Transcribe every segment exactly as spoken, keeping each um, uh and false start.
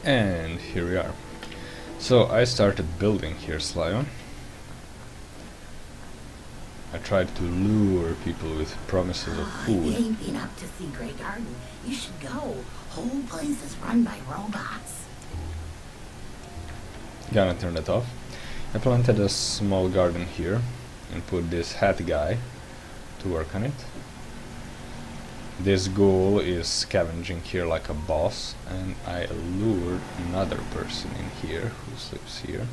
And here we are. So I started building here, Slion. I tried to lure people with promises of Oh, food. you ain't been up to see Grey Garden. You should go. Whole place is run by robots. Gonna turn it off. I planted a small garden here and put this hat guy to work on it. This ghoul is scavenging here like a boss, and I lured another person in here who sleeps here.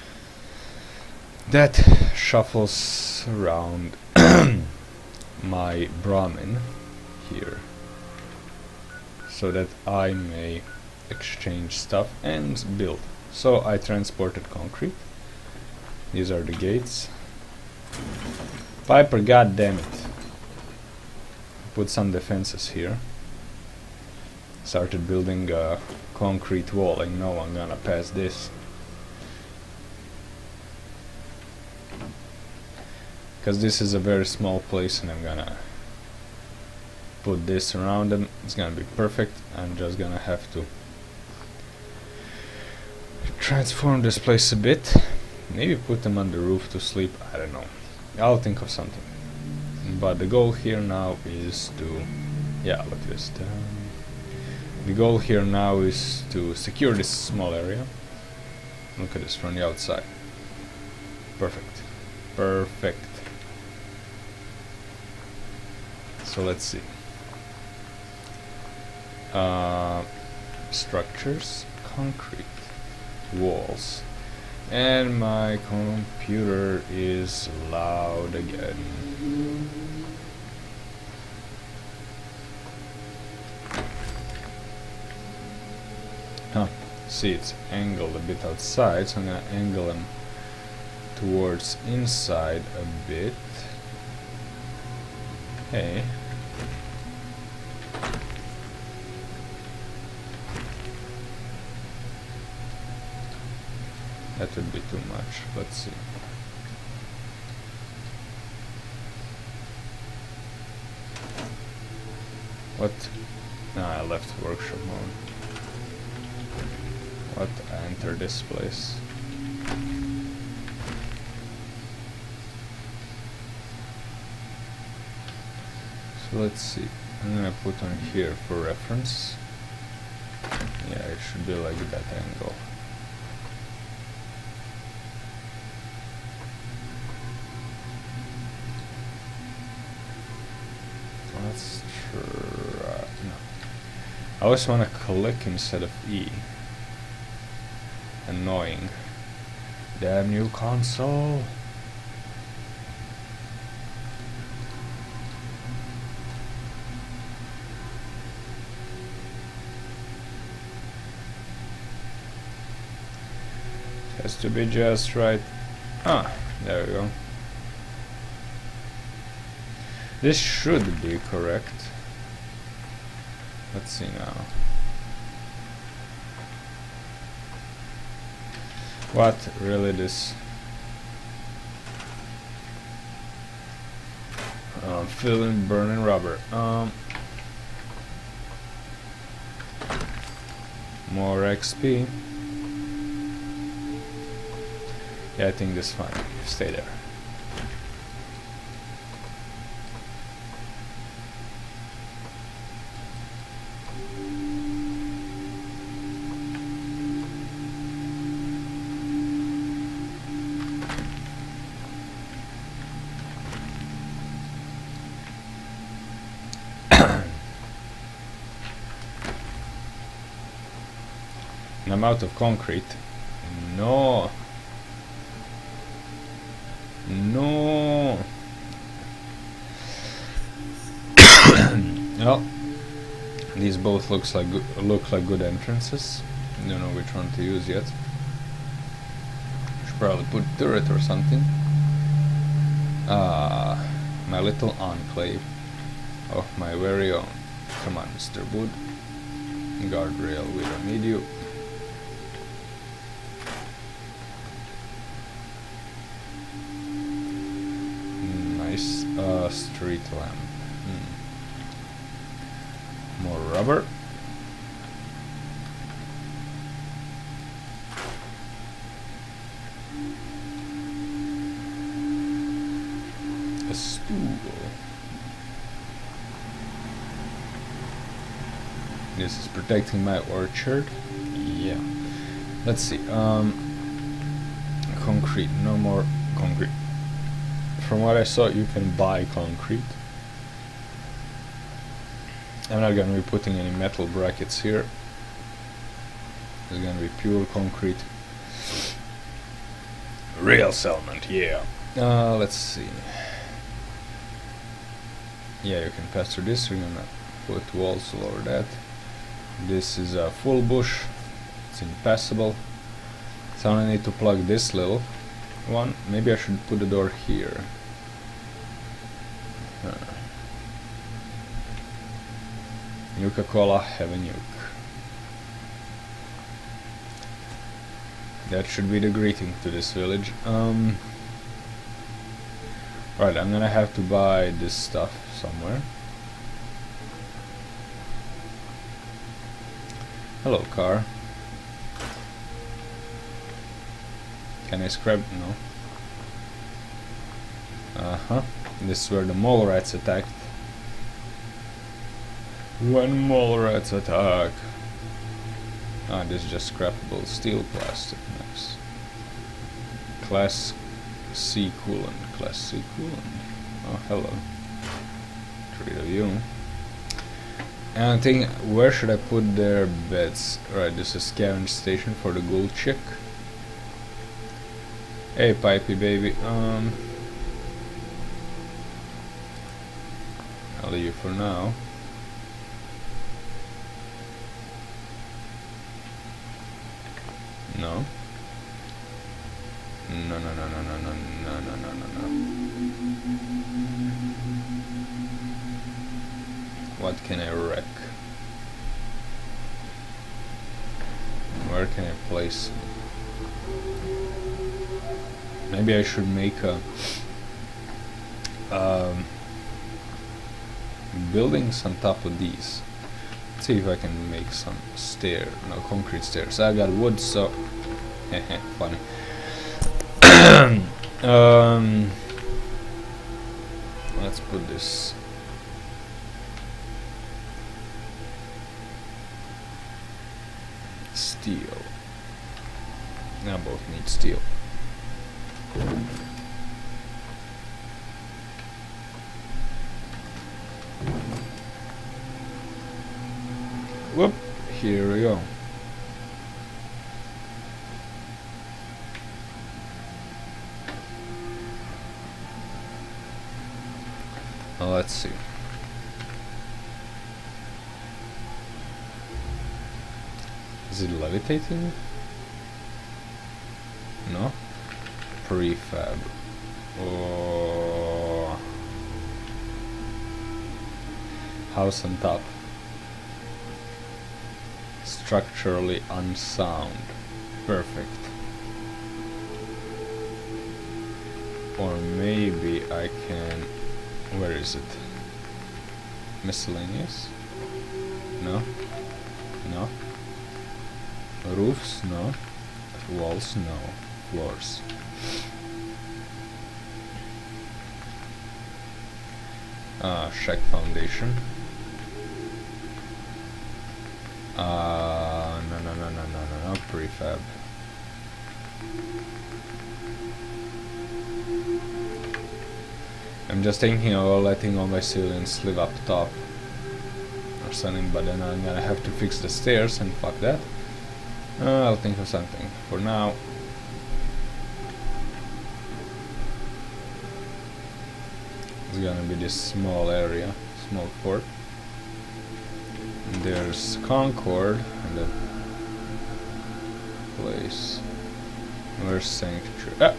That shuffles around my Brahmin here, so that I may exchange stuff and build. So I transported concrete. These are the gates. Piper, god damn it. Put some defenses here. Started building a concrete wall, and no one gonna pass this. Because this is a very small place, and I'm gonna put this around them. It's gonna be perfect. I'm just gonna have to transform this place a bit. Maybe put them on the roof to sleep. I don't know. I'll think of something. But the goal here now is to, yeah, look at this. Um, the goal here now is to secure this small area. Look at this from the outside. Perfect. Perfect. So let's see. Uh, structures, concrete, walls. And my computer is loud again. Huh. See, it's angled a bit outside, so I'm gonna angle them towards inside a bit. Hey. That would be too much. Let's see. What? No, I left workshop mode. What? I enter this place. So let's see. I'm gonna put on here for reference. Yeah, it should be like that angle. Let's try. No. I always want to click instead of E. Annoying. Damn new console. Has to be just right. Ah, there we go. This should be correct. Let's see now. What? Really this? Um, filling, burning rubber. Um, more X P. Yeah, I think this is fine. Stay there. And I'm out of concrete. No. No. Well, these both looks like go look like good entrances. Don't know which one to use yet. Should probably put turret or something. Ah, my little enclave of my very own. Come on, Mister Wood. Guardrail, we don't need you. Nice uh, street lamp. Hmm. More rubber. Cool. This is protecting my orchard. Yeah. Let's see. Um, concrete. No more concrete. From what I saw, you can buy concrete. I'm not gonna be putting any metal brackets here. It's gonna be pure concrete. Real cement, yeah. Uh, let's see. Yeah, you can pass through this. We're gonna put walls all over that. This is a full bush. It's impassable. So I need to plug this little one. Maybe I should put the door here. Uh. Nuka-Cola, have a nuke. That should be the greeting to this village. Um, right, I'm gonna have to buy this stuff somewhere. Hello, car. Can I scrap? No. Uh-huh. This is where the mole rats attacked. When mole rats attack. Ah, this is just scrappable steel plastic. Nice. Class C coolant. Class C coolant. Oh, hello. Three of you. And I think, where should I put their beds? Right, this is a scavenge station for the gold chick. Hey, Pipey baby. Um, I'll leave you for now. No. No, no, no, no, no, no, no, no, no, no, no. What can I wreck? Where can I place? Maybe I should make a um, buildings on top of these. Let's see if I can make some stair, no concrete stairs. I got wood, so heh funny. um, let's put this. Steel. Now both need steel. Whoop! Here we go. Now let's see. Is it levitating? No? Prefab. Oh. House on top. Structurally unsound. Perfect. Or maybe I can... Where is it? Miscellaneous? No? No? Roofs? No. Walls? No. Floors. Ah, shack foundation. Uh, no, no, no, no, no, no, no, prefab. I'm just thinking of letting all my civilians live up top or something, but then I'm gonna have to fix the stairs and fuck that. Uh, I'll think of something. For now, it's gonna be this small area, small fort. There's Concord and the place. Where's Sanctuary? Ah!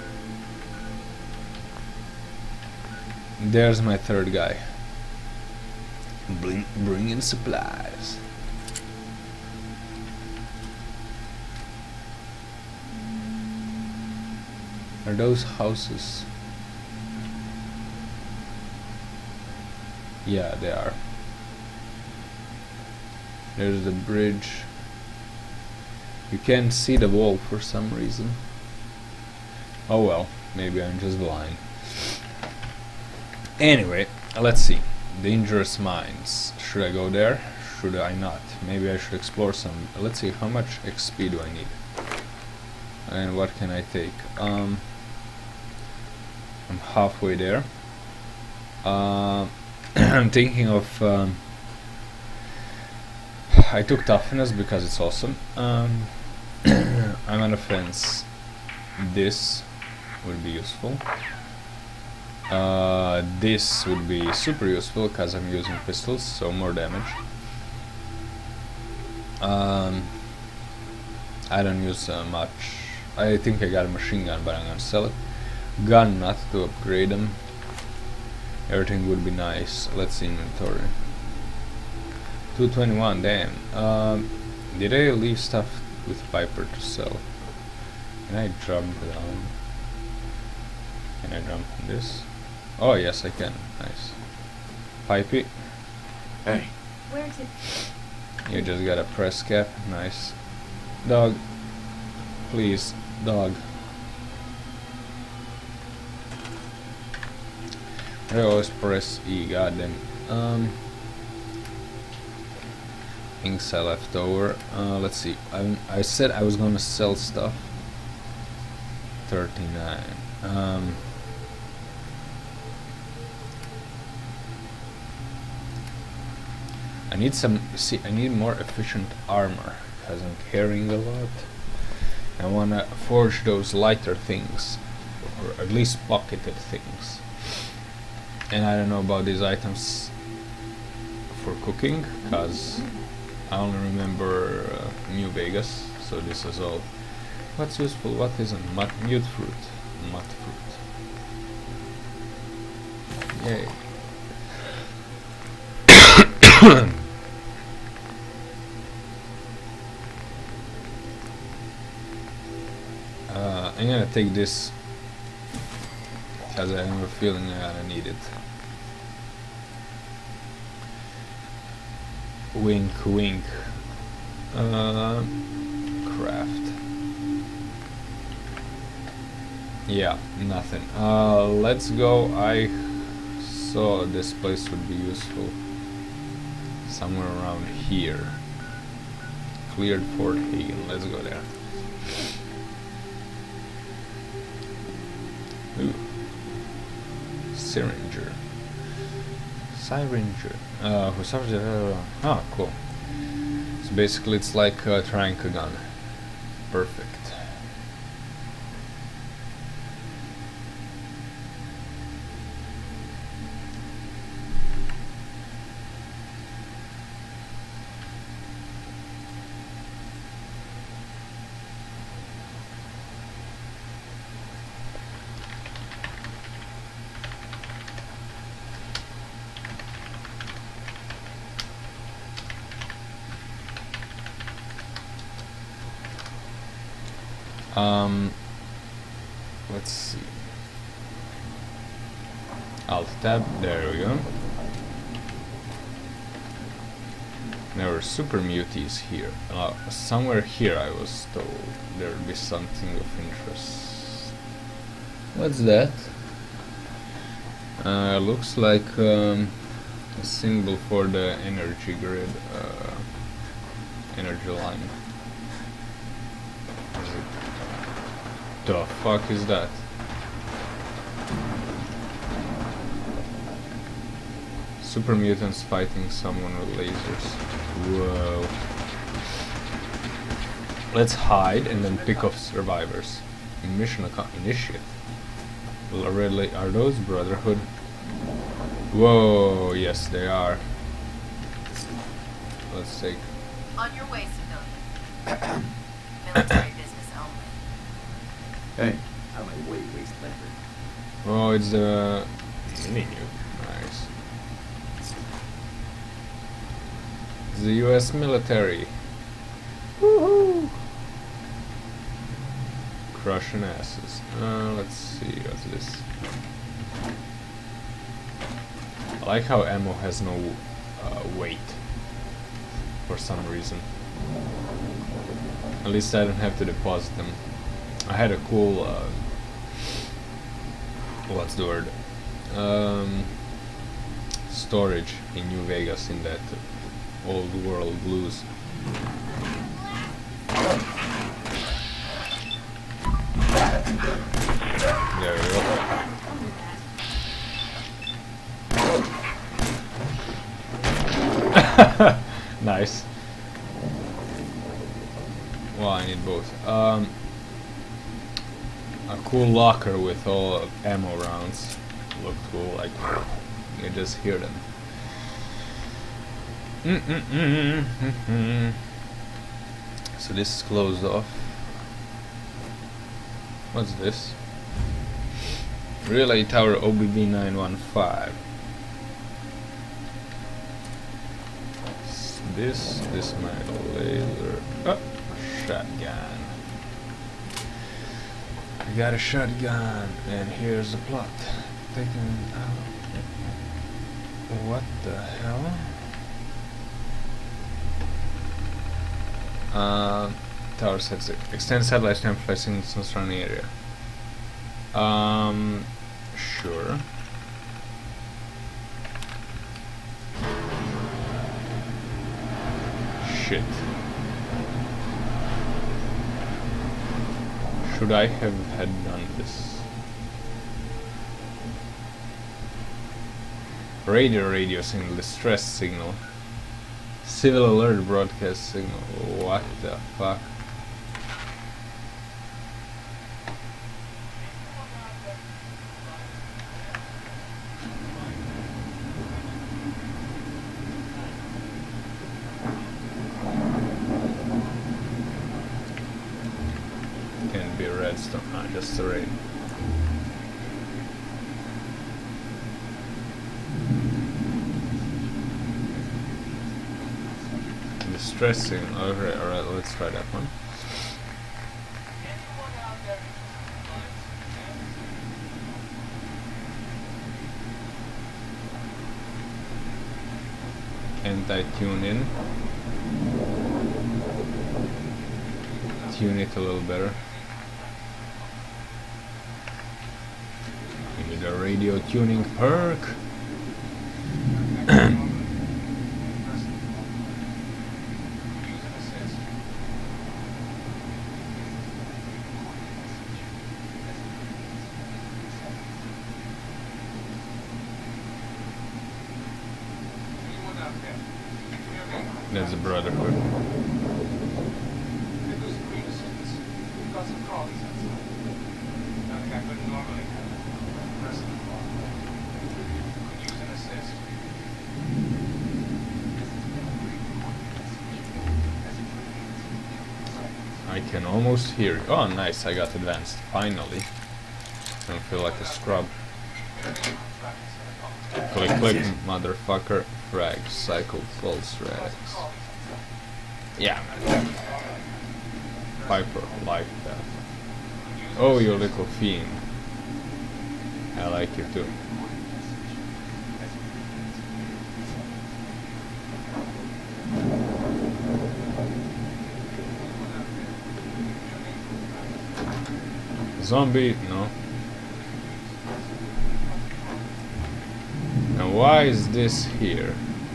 There's my third guy. Bring, bring in supplies. Are those houses? Yeah, they are. There's the bridge. You can't see the wall for some reason. Oh well, maybe I'm just blind. Anyway, let's see. Dangerous mines. Should I go there? Should I not? Maybe I should explore some. Let's see, how much X P do I need? And what can I take? Um, I'm halfway there. Uh, I'm thinking of... Um, I took toughness because it's awesome. Um, I'm on the fence. This would be useful. Uh, this would be super useful because I'm using pistols, so more damage. Um, I don't use uh, much. I think I got a machine gun, but I'm gonna sell it. Gun, not to upgrade them. Everything would be nice. Let's see inventory. two twenty-one, damn. Um, did I leave stuff with Piper to sell? Can I jump down? Can I jump on this? Oh yes, I can. Nice. Pipey. Hey. Where to? You just got a press cap. Nice. Dog. Please, dog. I always press E, goddamn. Um, things I left over. Uh, let's see. I I said I was gonna sell stuff. thirty-nine. Um. I need some. See, I need more efficient armor because I'm carrying a lot. I wanna forge those lighter things, or at least pocketed things. And I don't know about these items for cooking, because I only remember uh, New Vegas, so this is all. What's useful, what isn't? Mut mute fruit. Mut fruit. Yay. uh, I'm gonna take this because I have a feeling I'm gonna need it. Wink, wink. Uh, craft. Yeah, nothing. Uh, let's go. I saw this place would be useful. Somewhere around here. Cleared Fort Hagen. Let's go there. Ooh. Syringer. Syringer. Uh, who suffers? Uh, oh, cool. So basically, it's like a Tranca gun. Perfect. Um, let's see. Alt tab, there we go. There were super muties here. Uh, somewhere here I was told there would be something of interest. What's that? Uh, looks like um, a symbol for the energy grid, uh, energy line. The fuck is that? Super mutants fighting someone with lasers. Whoa. Let's hide and then pick off survivors. Mission account initiate. Already, are those Brotherhood? Whoa, yes they are. Let's take. On your way, civilian. Military business only. Hey, out of my way, waste leopard. Oh, it's the mini nuke. Nice. It's the U S military. Woohoo! Crushing asses. Uh, let's see, what's this? I like how ammo has no uh, weight for some reason. At least I don't have to deposit them. I had a cool, uh, what's the word? Um, storage in New Vegas in that old world blues. There we go. Nice. Well, I need both. Um, a cool locker with all ammo rounds. Look cool, like you just hear them. Mm -mm -mm -mm -mm. So this is closed off. What's this? Relay Tower O B B nine one five. This, this metal laser. Oh, shotgun. I got a shotgun, and here's the plot. Taken out. What the hell? Uh, tower sets extend satellite amplified signals in the surrounding area. Um, sure. Shit. Should I have had done this? Radio radio signal, distress signal. Civil alert broadcast signal. What the fuck? Can't be a redstone, ah, just a rain. Distressing. Alright, alright, let's try that one. Anti-tune in. Tune it a little better. Give me the radio tuning perk. That's a brotherhood. I can almost hear it. Oh, nice, I got advanced. Finally. I don't feel like a scrub. Click, click, motherfucker. Frag, cycle, pulse, rags. Yeah, man. Piper, like that. Oh, you little fiend. I like you too. Zombie, no. Now why is this here?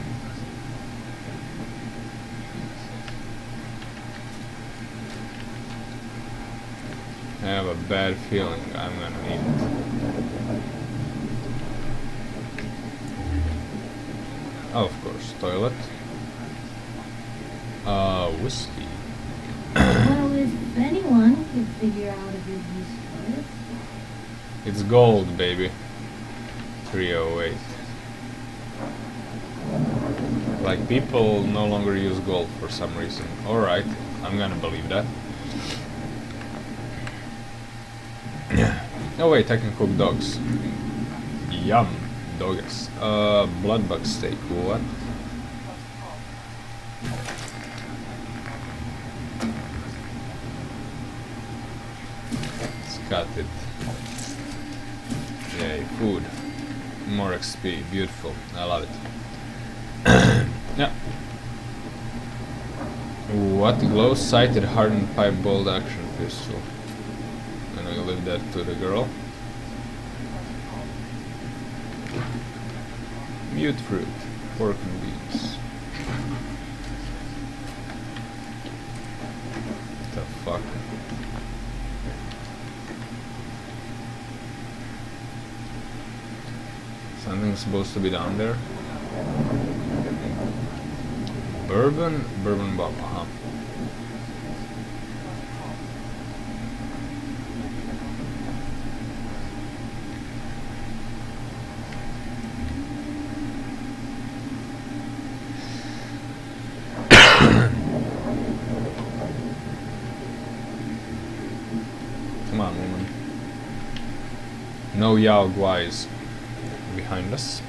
I have a bad feeling I'm gonna need it. Oh, of course, toilet. Uh, whiskey. Well, if anyone could figure out a good use for it. It's gold, baby. three oh eight. Like, people no longer use gold for some reason. Alright, I'm gonna believe that. Oh wait, I can cook dogs. Yum, doggers. Uh, bloodbug steak, what? Let's cut it. Yay, food. More X P, beautiful, I love it. Yeah. What? Glow-sighted hardened pipe bolt action pistol. I'm gonna leave that to the girl. Youth fruit, pork and beans. The fuck? Something's supposed to be down there. Bourbon, bourbon bottle, huh? Come on, woman. No Yao Guais behind us.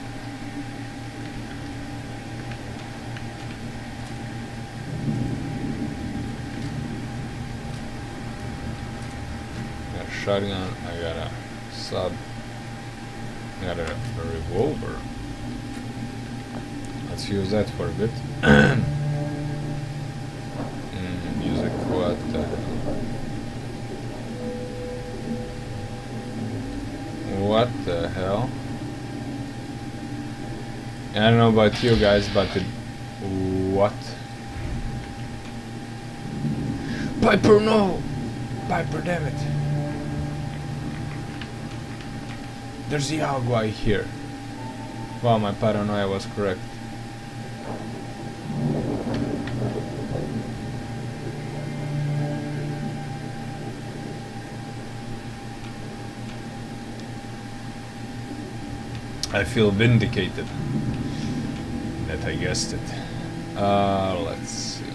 Got a shotgun, I got a sub, I got a, a revolver. Let's use that for a bit. mm, music, what the hell? What the hell? I don't know about you guys, but it, what? Piper, no! Piper, damn it! There's the Yaguai here. Wow, my paranoia was correct. I feel vindicated that I guessed it. Uh, let's see.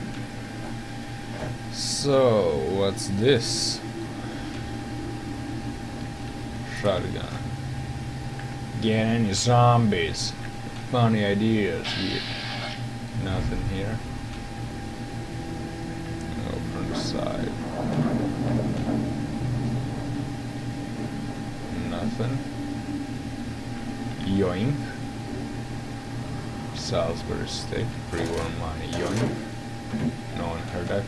So, what's this? Shotgun. Get any zombies. Funny ideas here. Nothing here. Go from the side. Nothing. Yoink. Salisbury steak, pre-war money. Yoink. No one heard that.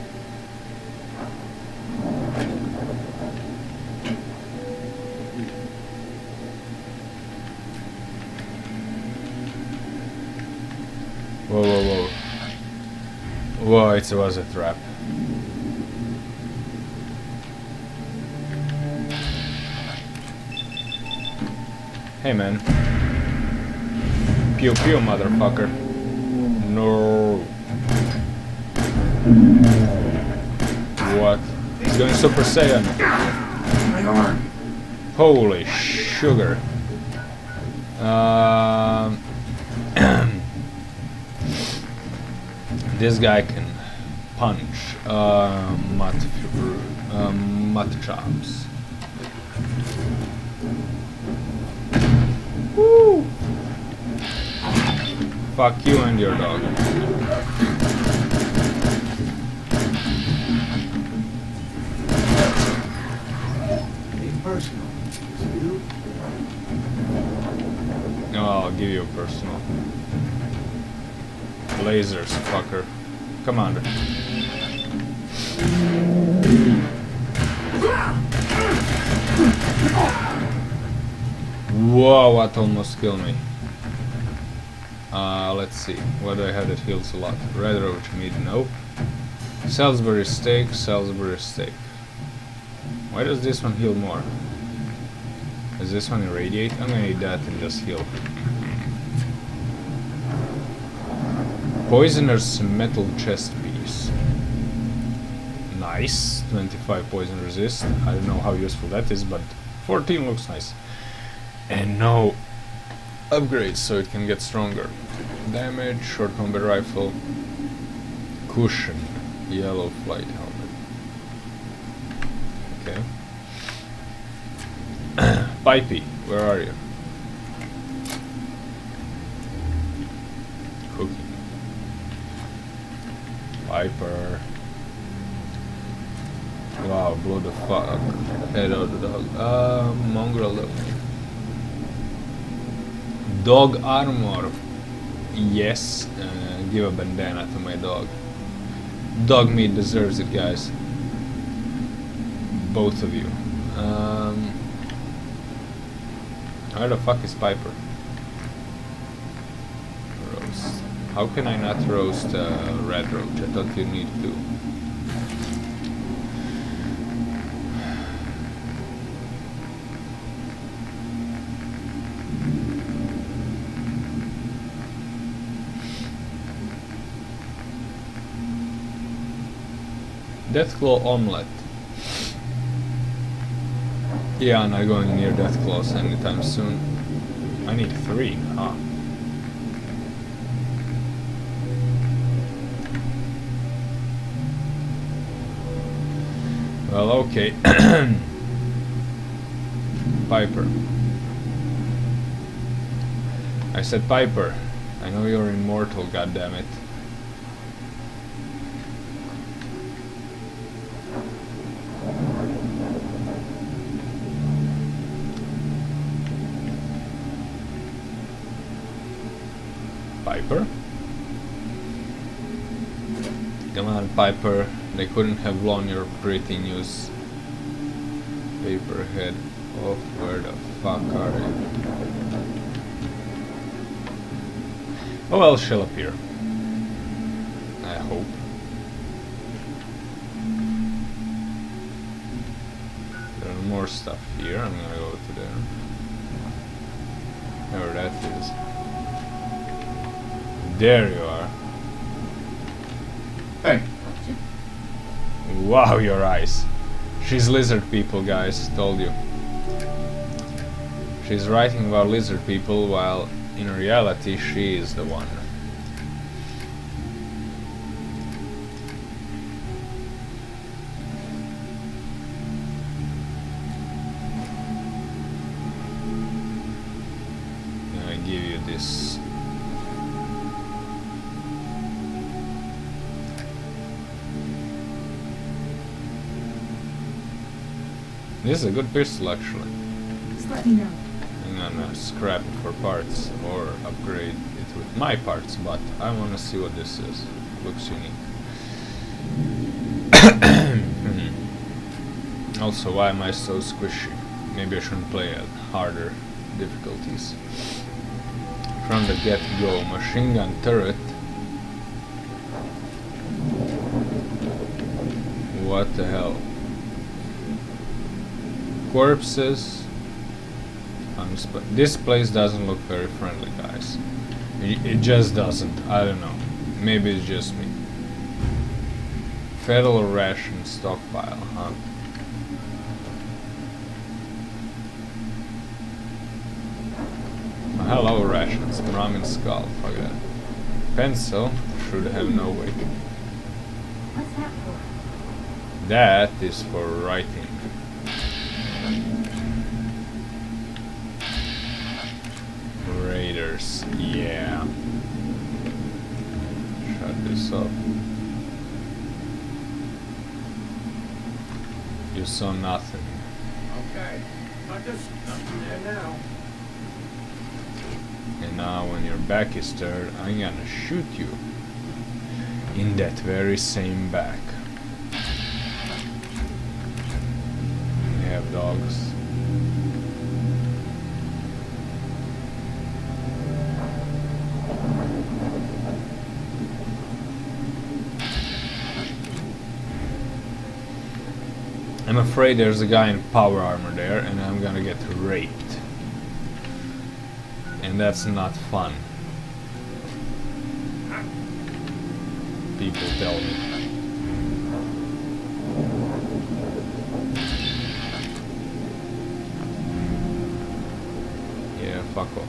Whoa, whoa, whoa. Whoa, it was a trap. Hey, man. Pew pew, motherfucker. No. What? He's going Super Saiyan. My arm. Holy sugar. Um, this guy can punch. Uh, mut, uh, mut chops. Woo! Fuck you and your dog. Be personal. You? No, I'll give you a personal. Lasers, fucker. Commander. Whoa, what almost killed me. Uh, let's see. What do I have that heals a lot? Red roach meat, nope. Salisbury steak, Salisbury steak. Why does this one heal more? Does this one irradiate? I'm gonna eat that and just heal. Poisoner's metal chest piece. Nice. twenty-five poison resist. I don't know how useful that is, but fourteen looks nice. And no upgrades, so it can get stronger. Damage, short combat rifle, cushion, yellow flight helmet. Okay. Pipey, where are you? Cookie. Piper. Wow, blow the fuck head out of the dog. Uh, mongrel dog. Dog armor. Yes, uh, give a bandana to my dog. Dog meat deserves it, guys. Both of you. Um, where the fuck is Piper? How can I not roast uh, red roach? I thought you need to. Deathclaw omelette. Yeah, I'm not going near Deathclaws anytime soon. I need three, huh? Well, okay. Piper. I said Piper. I know you're immortal, goddammit. Piper? Come on, Piper. They couldn't have blown your pretty news. Paperhead. Oh, where the fuck are you? Oh well, she'll appear. I hope. There's more stuff here. I'm gonna go to there. Where that is. There you are. Hey. Wow, your eyes. She's lizard people, guys. Told you. She's writing about lizard people while in reality she is the one. I give you this. This is a good pistol, actually. Just let me know. I'm gonna scrap it for parts or upgrade it with my parts, but I wanna see what this is. Looks unique. Also, why am I so squishy? Maybe I shouldn't play at harder difficulties. From the get-go, machine gun turret. What the hell? Corpses. Unsp this place doesn't look very friendly, guys. It, it just doesn't. I don't know. Maybe it's just me. Federal ration stockpile, huh? Hello, rations. Ramen skull. Fuck that. Pencil. Should have no weight. What's that for? That is for writing. Raiders, yeah. Shut this up. You saw nothing. Okay. I just nothing there now. And now when your back is turned, I'm gonna shoot you. In that very same back. We have dogs. I'm afraid there's a guy in power armor there and I'm gonna get raped. And that's not fun. People tell me. Yeah, fuck off.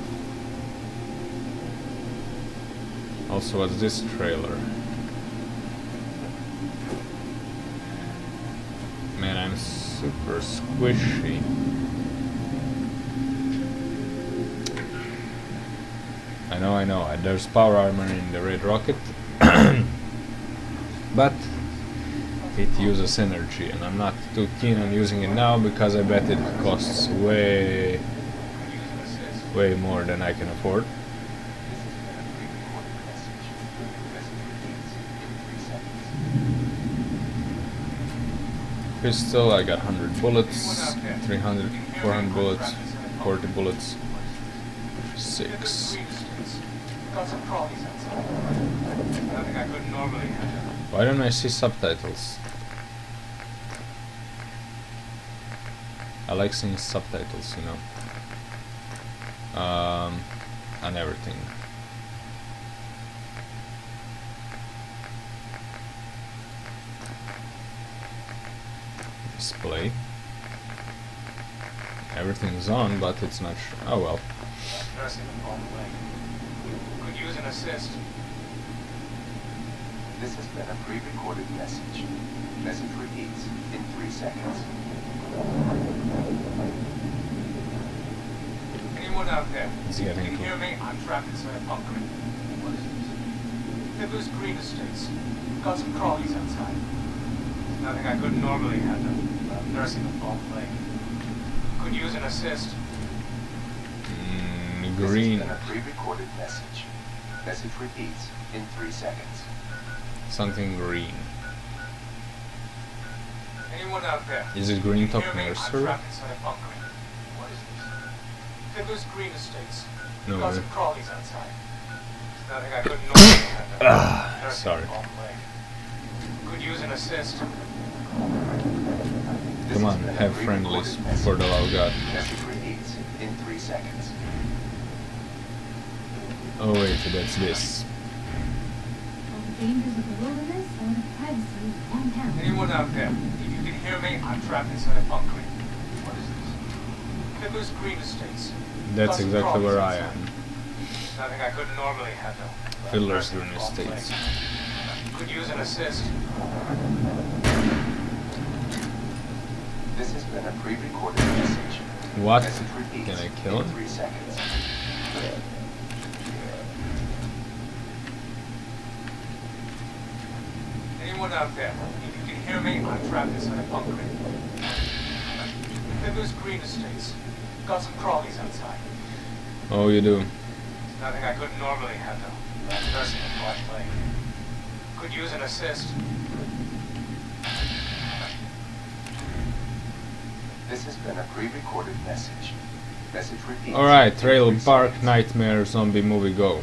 Also, what's this trailer? Man, I'm super squishy. I know, I know, there's power armor in the Red Rocket, but it uses energy, and I'm not too keen on using it now because I bet it costs way, way more than I can afford. Pistol, I got one hundred bullets, three hundred, four hundred bullets, forty bullets, six. Got some problems outside. Nothing I couldn't normally handle. Why don't I see subtitles? I like seeing subtitles, you know. Um, and everything. Display. Everything's on, but it's not. Sh oh well. Nursing on the way. Could use an assist. This has been a pre-recorded message. Message repeats in three seconds. Anyone out there? It's Can getting you cool. hear me? I'm trapped inside a bunker. What is this? Fiddler's Green Estates. Got some crawlies outside. Nothing I couldn't normally handle. I'm nursing a fallen leg. Could use an assist. Mm, This green. has been a pre-recorded message. Message repeats in three seconds. Something green. Anyone out there? Is it Green Can you Top hear me? I'm Nursery? trapped inside a bunker. What is this? Fiddler's Green Estates. No Got way. some crawlies outside. Nothing I couldn't normally handle. Ah, Nursing sorry. a fallen leg. Could use an assist. This Come has on, been a have pre-recorded friendlies, message. for the love of God. Message repeats in three seconds. Oh wait, that's this. All the dangers of the wilderness or the privacy of downtown. Anyone out there? If you can hear me, I'm trapped inside a bunker. What is this? Fiddler's Green Estates. That's Got some exactly crawlies where I outside. am. Nothing I couldn't normally handle. Fiddler's Nursing a Green fallen Estates. leg. Could use an assist. This has been a pre-recorded message. What? Message repeats Can I kill in him? three seconds. Anyone out there? If you can hear me, I'm trapped inside a bunker. Fiddler's Green Estates. Got some crawlies outside. Oh, you do. Nothing I couldn't normally handle. I'm nursing a fallen leg. Could use an assist. This has been a pre-recorded message. Message repeats. Alright, in Trailer three Park seconds. Nightmare Zombie Movie, go.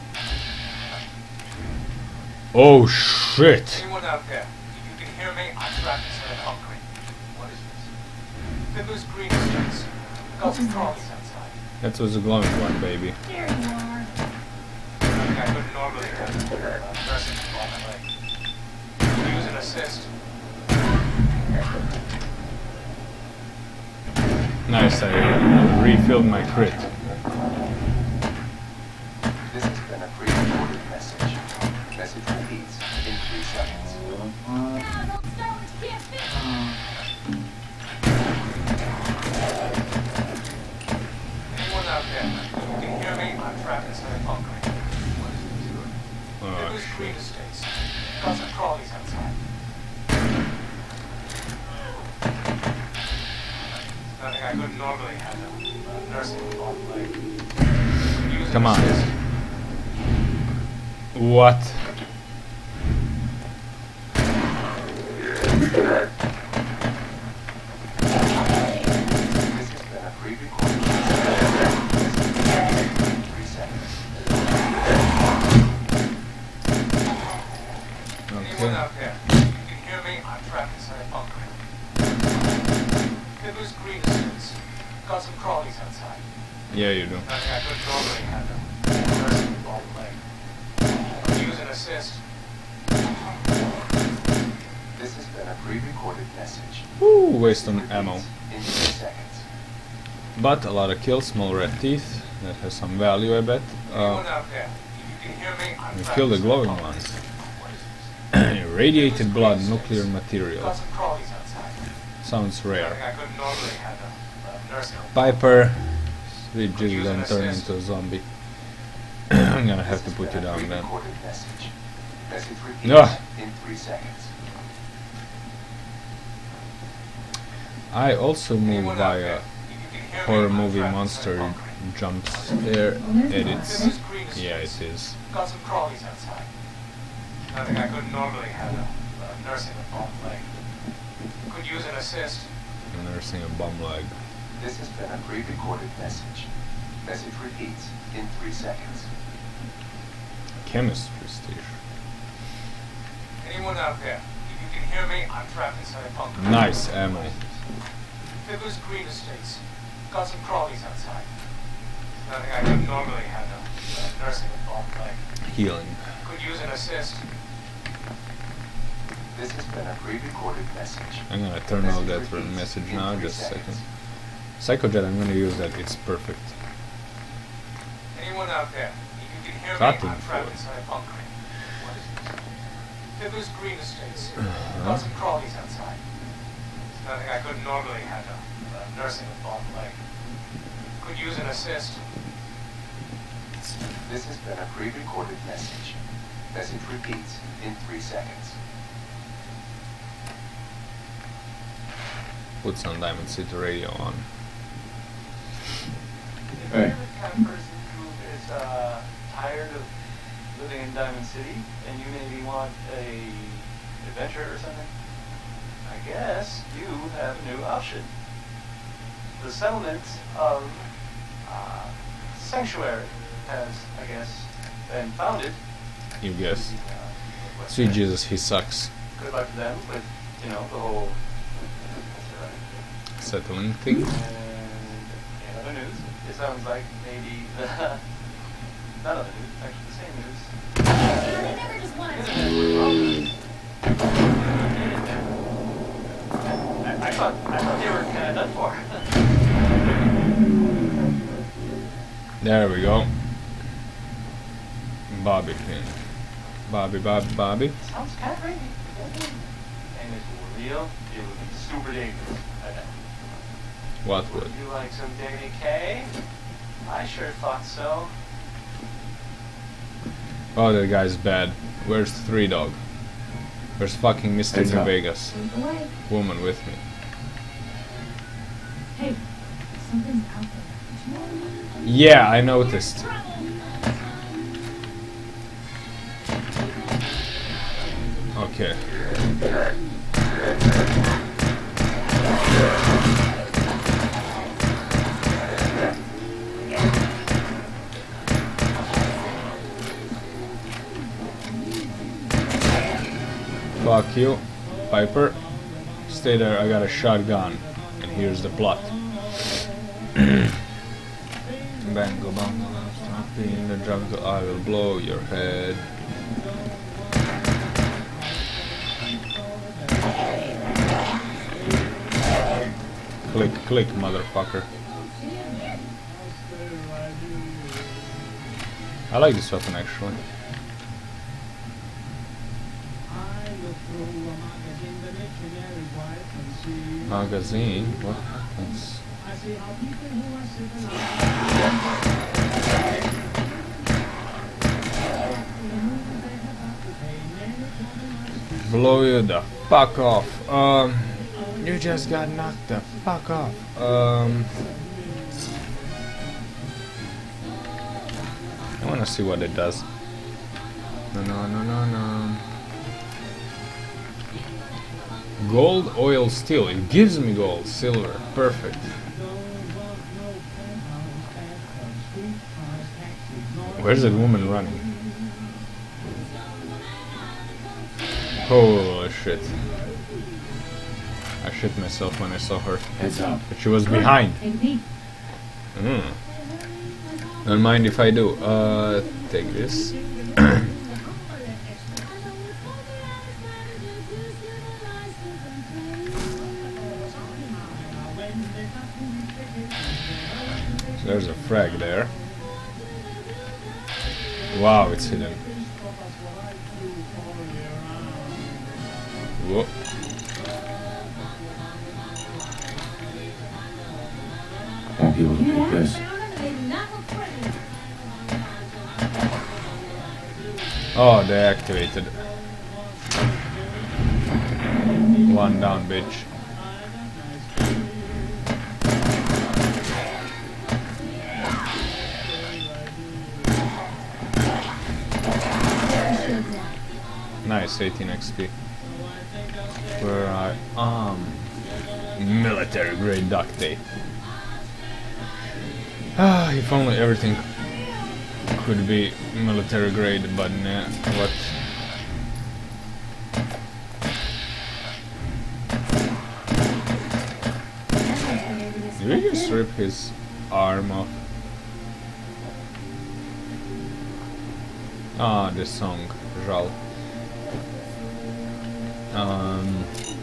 Oh shit! Anyone out there? If you can hear me, I'm trapped inside a bunker. What is this? Fiddler's Green Estates. Got some crawlies outside. That was a glowing one, baby. There you are. Nothing I couldn't normally handle. I'm nursing a fallen leg. Could use an assist. Nice, I refilled my crit. This has been a pre-recorded message. Message repeats in three seconds. Anyone out there? If you can hear me, I'm trapped inside a bunker. What is this? Oh Fiddler's Green shit. Estates. Got some crawlies outside. Nothing I couldn't normally handle. I'm nursing a fallen leg. Could use an Come on. assist. What? This has been a pre-recorded message. In three seconds. Anyone Okay. out there? If you can hear me, I'm trapped inside a bunker. Fiddler's Green Estates. Got some crawlies outside. Yeah, you do. Nothing I couldn't normally handle. Nursing a fallen leg. Could use an assist. This has been a pre-recorded message. Woo, waste on Repeats ammo. in three seconds. But a lot of kills, small red teeth. That has some value, I bet. Anyone Uh, out there? If you can hear me, I'm we trapped kill the inside a glowing bunker. ones. What is this? Irradiated blood, Fiddler's Green nuclear Estates. material. Got some crawlies outside. Sounds Nothing rare. I couldn't normally handle. I'm nursing a Piper, sleep Could just use then an turn assist. into a zombie. I'm gonna have This to has put you been a down then. pre-recorded message. Message repeats Ah. in three seconds. I also move Anyone out there? via If you can hear me, horror I'm movie trapped monster inside a bunker. jumps there edits. Fiddler's Green Yeah, Estates. it is. Got some crawlies outside. Nothing I couldn't normally handle. I'm nursing a fallen leg. Could use an assist. I'm nursing a bum leg. This has been a pre-recorded message. Message repeats in three seconds. chemistry station. Anyone out there? If you can hear me, I'm trapped inside a bunker. Nice ammo. Fiddler's Green Estates. Got some crawlies outside. Nothing I could normally handle. But nursing a ball leg. Healing. Could use an assist. This has been a pre-recorded message. I'm gonna turn off that for message now, just a second. Psychojet, I'm gonna use that, it's perfect. Anyone out there? If you can hear me, Cutting I'm trapped for it. inside a bunker. What is this? Fiddler's Green Estates. Uh-huh. Got some crawlies outside. Nothing I couldn't normally handle. But I'm nursing a ball leg. Could use an assist. This has been a pre-recorded message. Message repeats in three seconds. Put some Diamond City radio on. If you're the kind of person who is uh, tired of living in Diamond City and you maybe want a adventure or something, I guess you have a new option. The settlement of uh, Sanctuary has, I guess, been founded. You guess. in, uh, Northwest Sweet Texas. Jesus, he sucks. Good luck to them with, you know, the whole Settling thing. And in other news, it sounds like maybe the not other news, actually the same news. I never just wanted to. I, I thought I thought they were kind of done for. There we go. Bobby pin. Bobby, Bobby, Bobby. Sounds kind of crazy. And if it were real, it would be super dangerous. I know. What would? Would you like some Dignity K? I sure thought so. Oh, that guy's bad. Where's Three Dog? Where's fucking Mister Heads New up. Vegas? Lead the way. Woman with me. Hey, something's out there. Yeah, I noticed. Okay. Fuck you, Piper. Stay there, I got a shotgun. And here's the plot. Bango bango, stop in the jungle, I will blow your head. Click, click, motherfucker. I like this weapon actually. Magazine? What happens? Blow you the fuck off. Um, you just got knocked the fuck off. Um, I wanna see what it does. No, no, no, no, no. Gold, oil, steel. It gives me gold, silver. Perfect. Where's that woman running? Holy shit. I shit myself when I saw her. Heads up. But she was behind. Take me. Mm. Don't mind if I do. Uh, take this. So there's a frag there. Wow, it's hidden. Whoa. Won't be able to beat this. Oh, they activated. One down, bitch. Nice, eighteen X P. Where I am. Military grade duct tape. Ah, if only everything could be military grade, but nah, what? Did he just rip his arm off? Ah, this song, Žal. Um.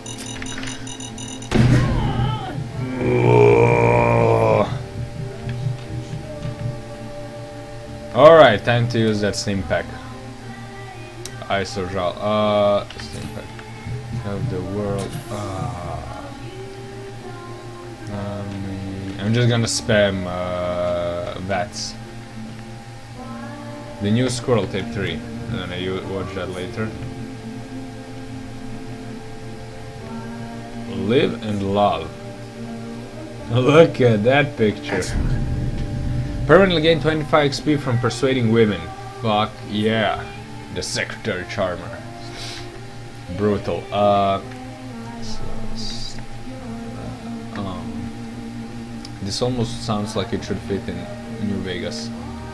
Alright, time to use that steam pack. I so Žal. Uh, steam pack of the world. Uh, um, I'm just gonna spam uh, V A Ts. The new Squirrel Tape three. I'm gonna u watch that later. Live and love. Look at that picture. Permanently gain twenty-five X P from persuading women. Fuck yeah. The Secretary Charmer. Brutal. Uh, so, um, this almost sounds like it should fit in New Vegas.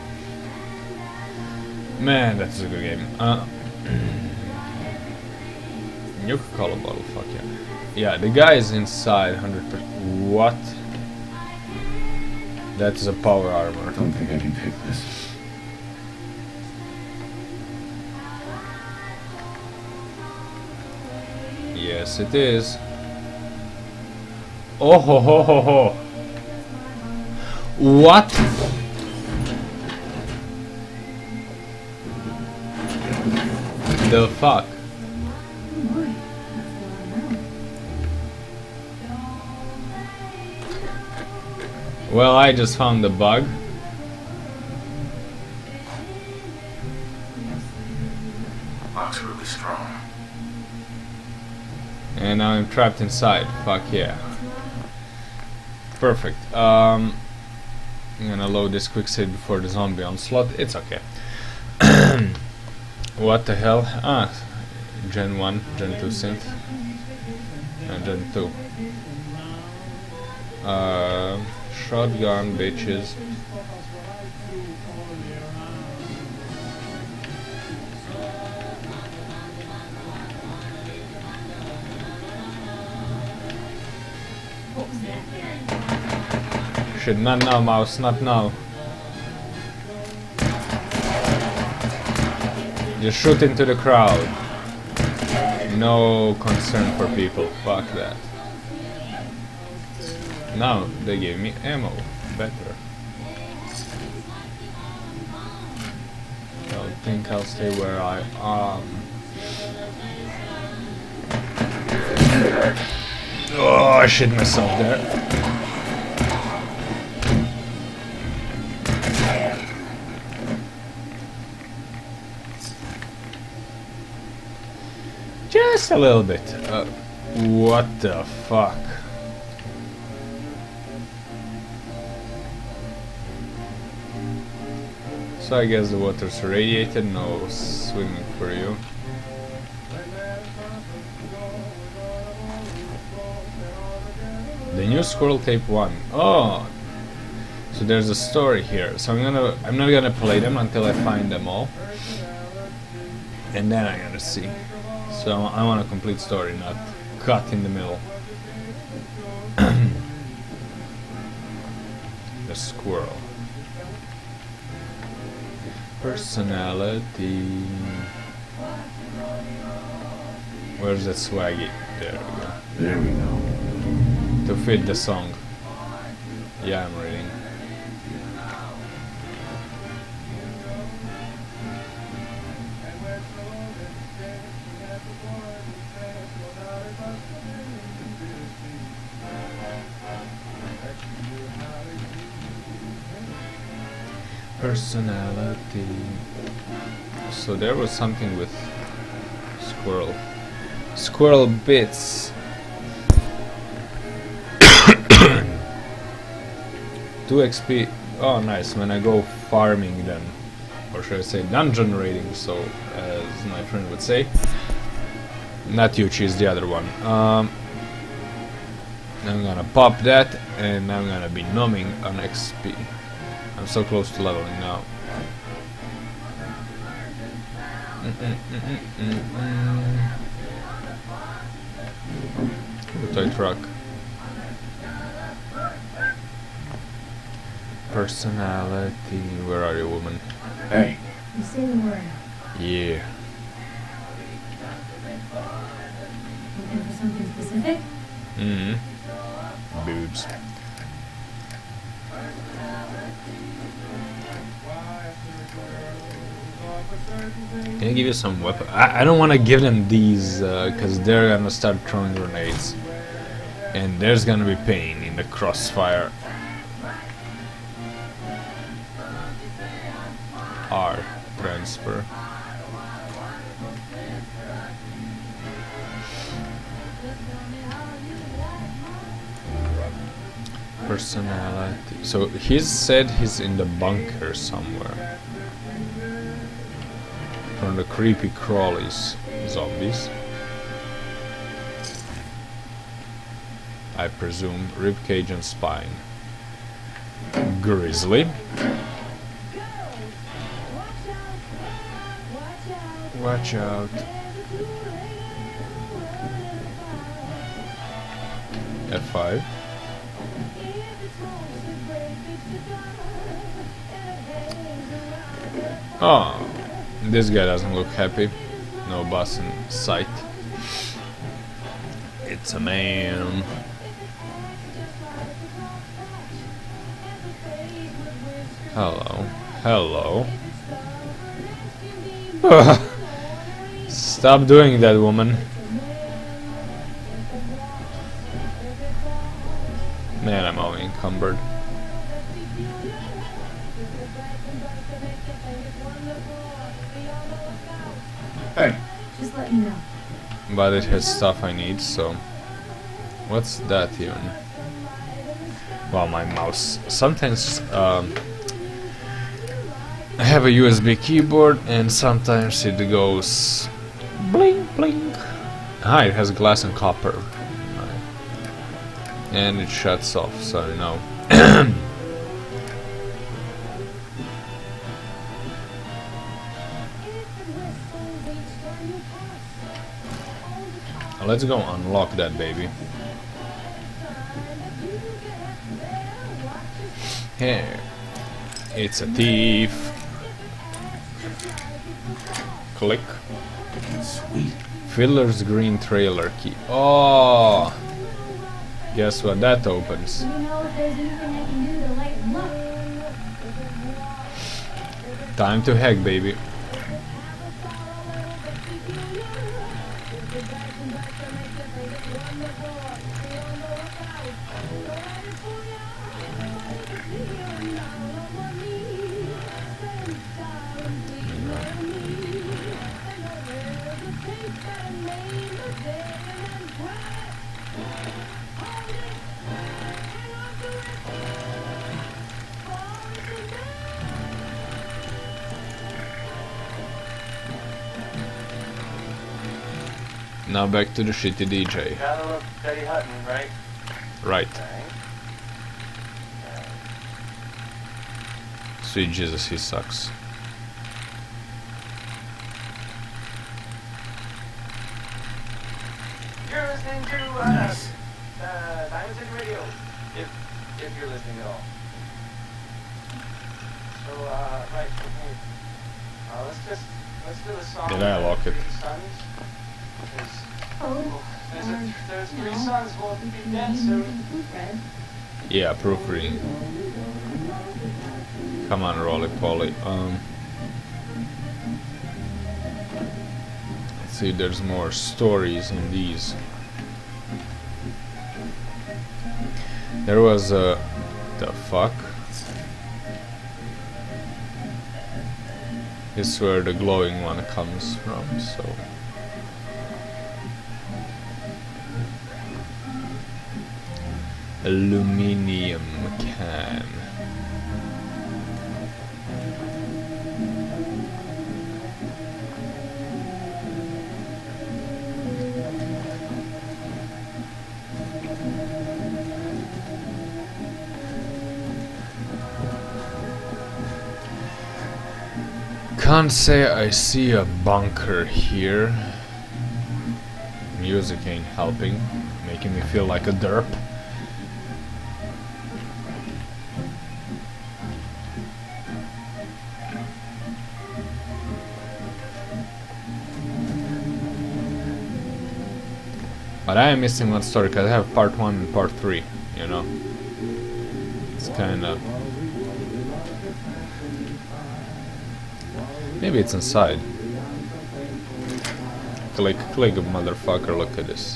Man, that's a good game. Uh, Nuka-Cola bottle, fuck yeah. Yeah, the guy is inside one hundred percent. What? That is a power armor. I don't think I can take this. Yes, it is. Oh ho ho ho ho. What? The fuck? Well, I just found the bug. Lock's really strong. And now I'm trapped inside. Fuck yeah. Perfect. Um, I'm gonna load this quick save before the zombie onslaught. It's okay. What the hell? Ah, Gen one, Gen two synth, and Gen two. Uh, shotgun, bitches. Shit, not now, mouse, not now. Just shoot into the crowd. No concern for people. Fuck that. Now they gave me ammo. Better. I think I'll stay where I am. Oh, I shit myself there. Just a little bit. Uh, what the fuck? So I guess the water's radiated, no swimming for you. The new Squirrel Tape one. Oh, so there's a story here. So I'm gonna, I'm not gonna play them until I find them all, and then I'm gonna see. So I want a complete story, not cut in the middle. The squirrel. Personality. Where's that swaggy? There we go. There we go. To fit the song. Yeah, I'm reading. Personality. So there was something with squirrel. Squirrel bits. two X P. Oh, nice. When I go farming them, or should I say dungeon raiding? So, as my friend would say. Not Yuchi is the other one. Um, I'm gonna pop that, and I'm gonna be numbing on X P. I'm so close to leveling now. Ooh, toy truck. Personality. Where are you, woman? Hey, You say the word. Yeah. Looking for something specific? Mm. Boobs. Can I give you some weapon? I, I don't want to give them these because uh, they're gonna start throwing grenades, and there's gonna be pain in the crossfire. R transfer. Personality. So he said he's in the bunker somewhere. From the creepy crawlies, zombies. I presume ribcage and spine. Grizzly. Watch out. F five. Oh, this guy doesn't look happy. No boss in sight. It's a man. Hello. Hello. Stop doing that, woman. Man, I'm all encumbered. hey, Just let me know. But it has stuff I need, so... What's that even? Well, my mouse. Sometimes um, I have a U S B keyboard and sometimes it goes... Blink, blink. Ah, it has glass and copper. Right. And it shuts off, so I know. Let's go unlock that baby. Here. It's a thief. Click. sweet. Fiddler's Green trailer key. Oh! Guess what that opens? Do you know if there's anything I can do to lighten up? Time to hack, baby. Now back to the shitty D J. Gotta look Betty Hutton, right? Right. Right. Sweet Jesus, he sucks. You're listening to uh, uh, Diamond City Radio, if if you're listening at all. So uh, right, okay. Uh, let's just let's do a song. Did I about lock it? Three Sons. There's, Oh, there's, or, a, there's you three know, sons will be maybe dead you soon. can proofread. Yeah, proofreading. Come on, Rolly Polly. Um, let's see if there's more stories in these. There was a... the fuck? This is where the glowing one comes from, so... Aluminium can. can't say I see a bunker here. Music ain't helping, making me feel like a derp. But I am missing one story because I have part one and part three, you know. It's kind of... Maybe it's inside. Click, click, motherfucker, look at this.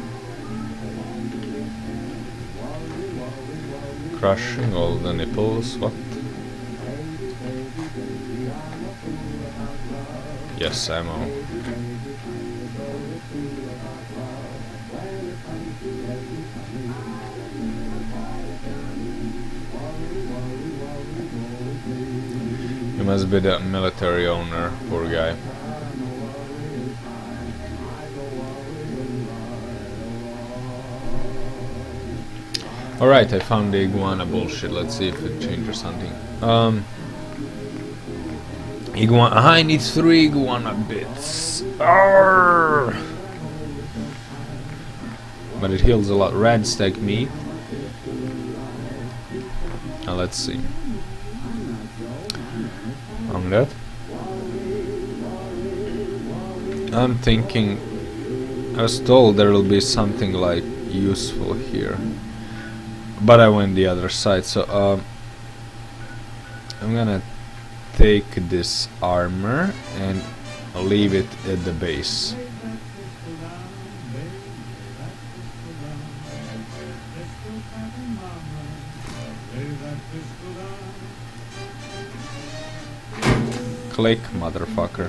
Crushing all the nipples, what? Yes, ammo. He must be the military owner, poor guy. Alright, I found the iguana bullshit. Let's see if it changes something. Um, iguana. I need three iguana bits. Arrgh! But it heals a lot. Red stack meat. Now let's see. On that, I'm thinking. I was told there will be something like useful here. But I went the other side, so uh, I'm gonna take this armor and leave it at the base. Click, motherfucker.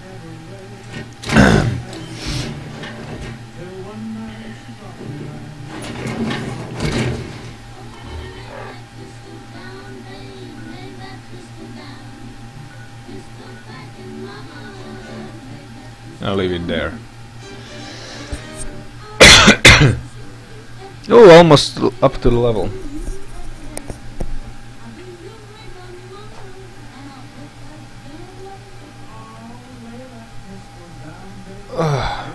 I'll leave it there. Oh, almost l- up to the level. Ugh.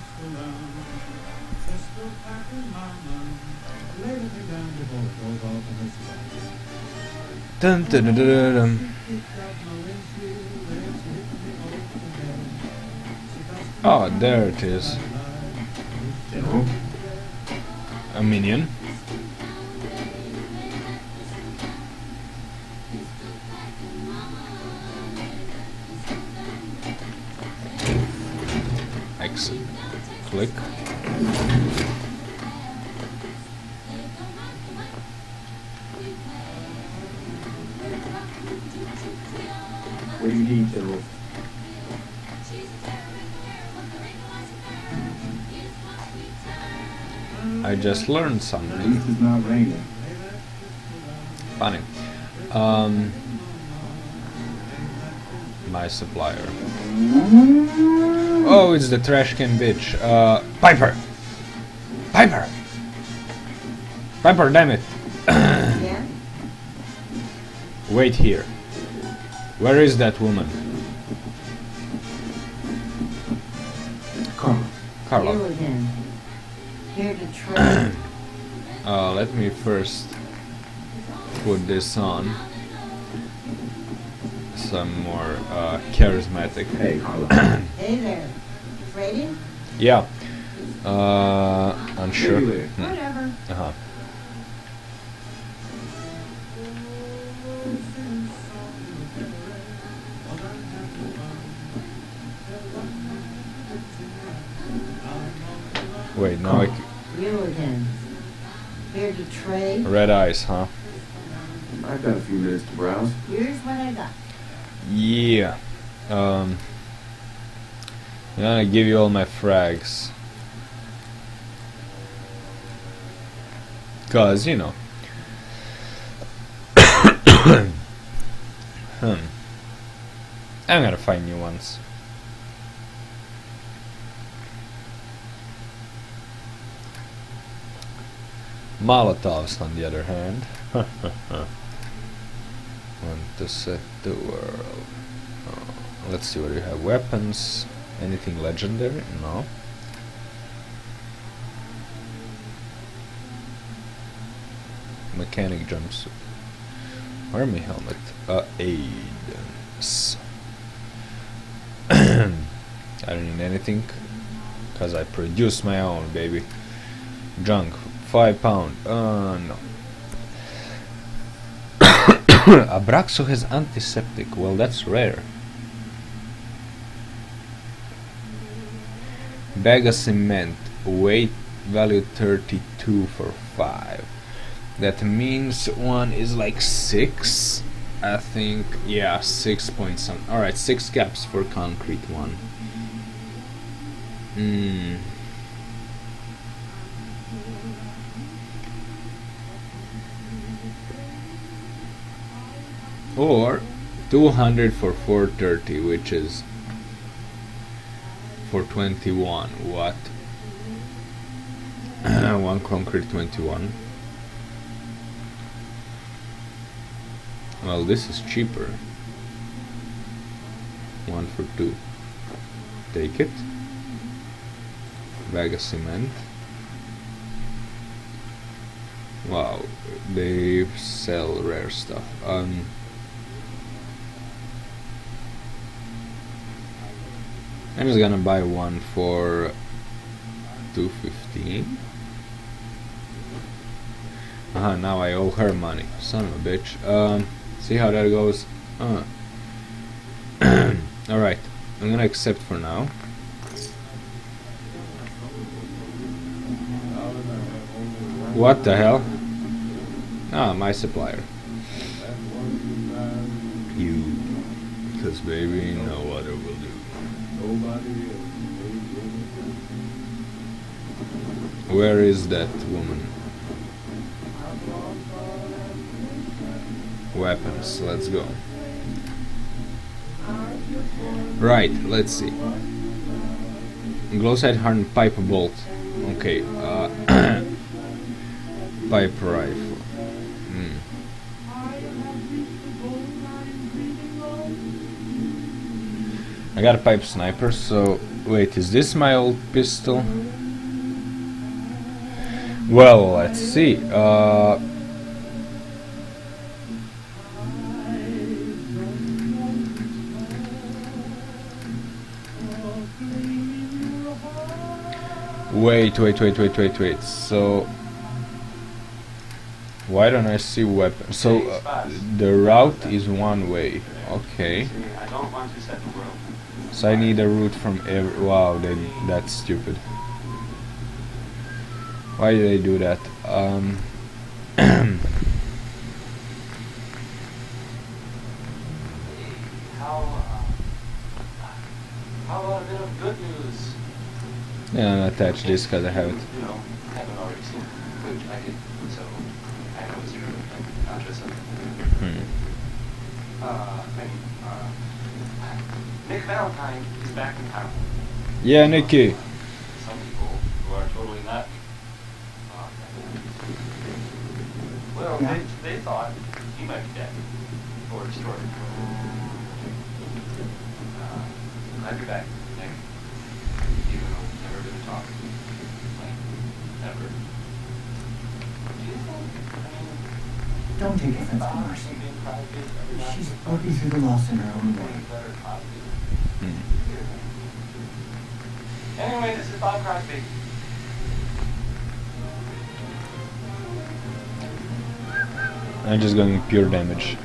Dun, dun, dun, dun, dun. Oh, there it is. A minion. Exit. Click. What do you need, General? I just learned At something least it's not raining. funny. Um, my supplier. Oh, it's the trash can bitch. Uh, Piper! Piper! Piper, damn it! Yeah? Wait here. Where is that woman? Carla. Carla. You again. Here to trade. Uh, let me first put this on. Some more uh, charismatic. Hey, Carla. Hey there. Trading? Yeah. Uh, unsure. Maybe later. Hmm. Whatever. Uh-huh. Wait, no, I c You again. Here to trade? red eyes, huh? I've got a few minutes to browse. Here's what I got. Yeah. Um, I'm gonna give you all my frags. Cause, you know. Hmm. I'm gonna find new ones. Molotovs, on the other hand. Want to set the world. Oh. Let's see what you have. Weapons. Anything legendary? No. Mechanic jumpsuit. Army helmet. Uh, aids. I don't need anything because I produce my own, baby. Junk. Five pound. Uh, no. Abraxo has antiseptic. Well, that's rare. Bag of cement. Weight value thirty-two for five. That means one is like six. I think, yeah, six point something. Alright, six caps for concrete one. Hmm. Or two hundred for four thirty, which is for twenty-one. What? One concrete twenty-one. Well, this is cheaper. One for two. Take it. Bag of cement. Wow, they sell rare stuff. Um, I'm just gonna buy one for two fifteen. Aha, now I owe her money. Son of a bitch. Um, see how that goes. Uh. Alright, I'm gonna accept for now. What the hell? Ah, my supplier. You. Because baby, no other will do. Where is that woman? Weapons, let's go. Right, let's see. Glowsight hardened pipe bolt. Okay, uh, pipe rifle. Hmm. I got a pipe sniper, so wait, is this my old pistol? Well, let's see. Uh, Wait, wait, wait, wait, wait, wait. So, why don't I see weapon? So, uh, the route is one way. Okay. So I need a route from every. Wow, they, that's stupid. Why do they do that? Um. How about a bit of good news? Yeah, I'll attach this because I have it. You know, I haven't already seen footage I did, so I know it's true, like, not just something. Hmm. Uh, I mean, uh, Nick Valentine is back in town. Yeah, Nicky. Some people who are totally not. Uh, well, Yeah. they, they thought he might be dead or destroyed. Uh, glad you're back, Nick. Even though we've never been talking. Like, never. Do you think, I mean, Don't take offense, Marcy. She's working through the loss in her own way. Hmm. Anyway, this is Bob Crosby. I'm just going pure damage.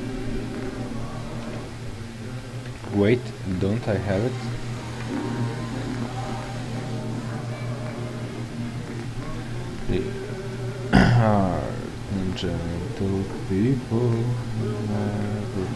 Wait, don't I have it? The hard and gentle people never.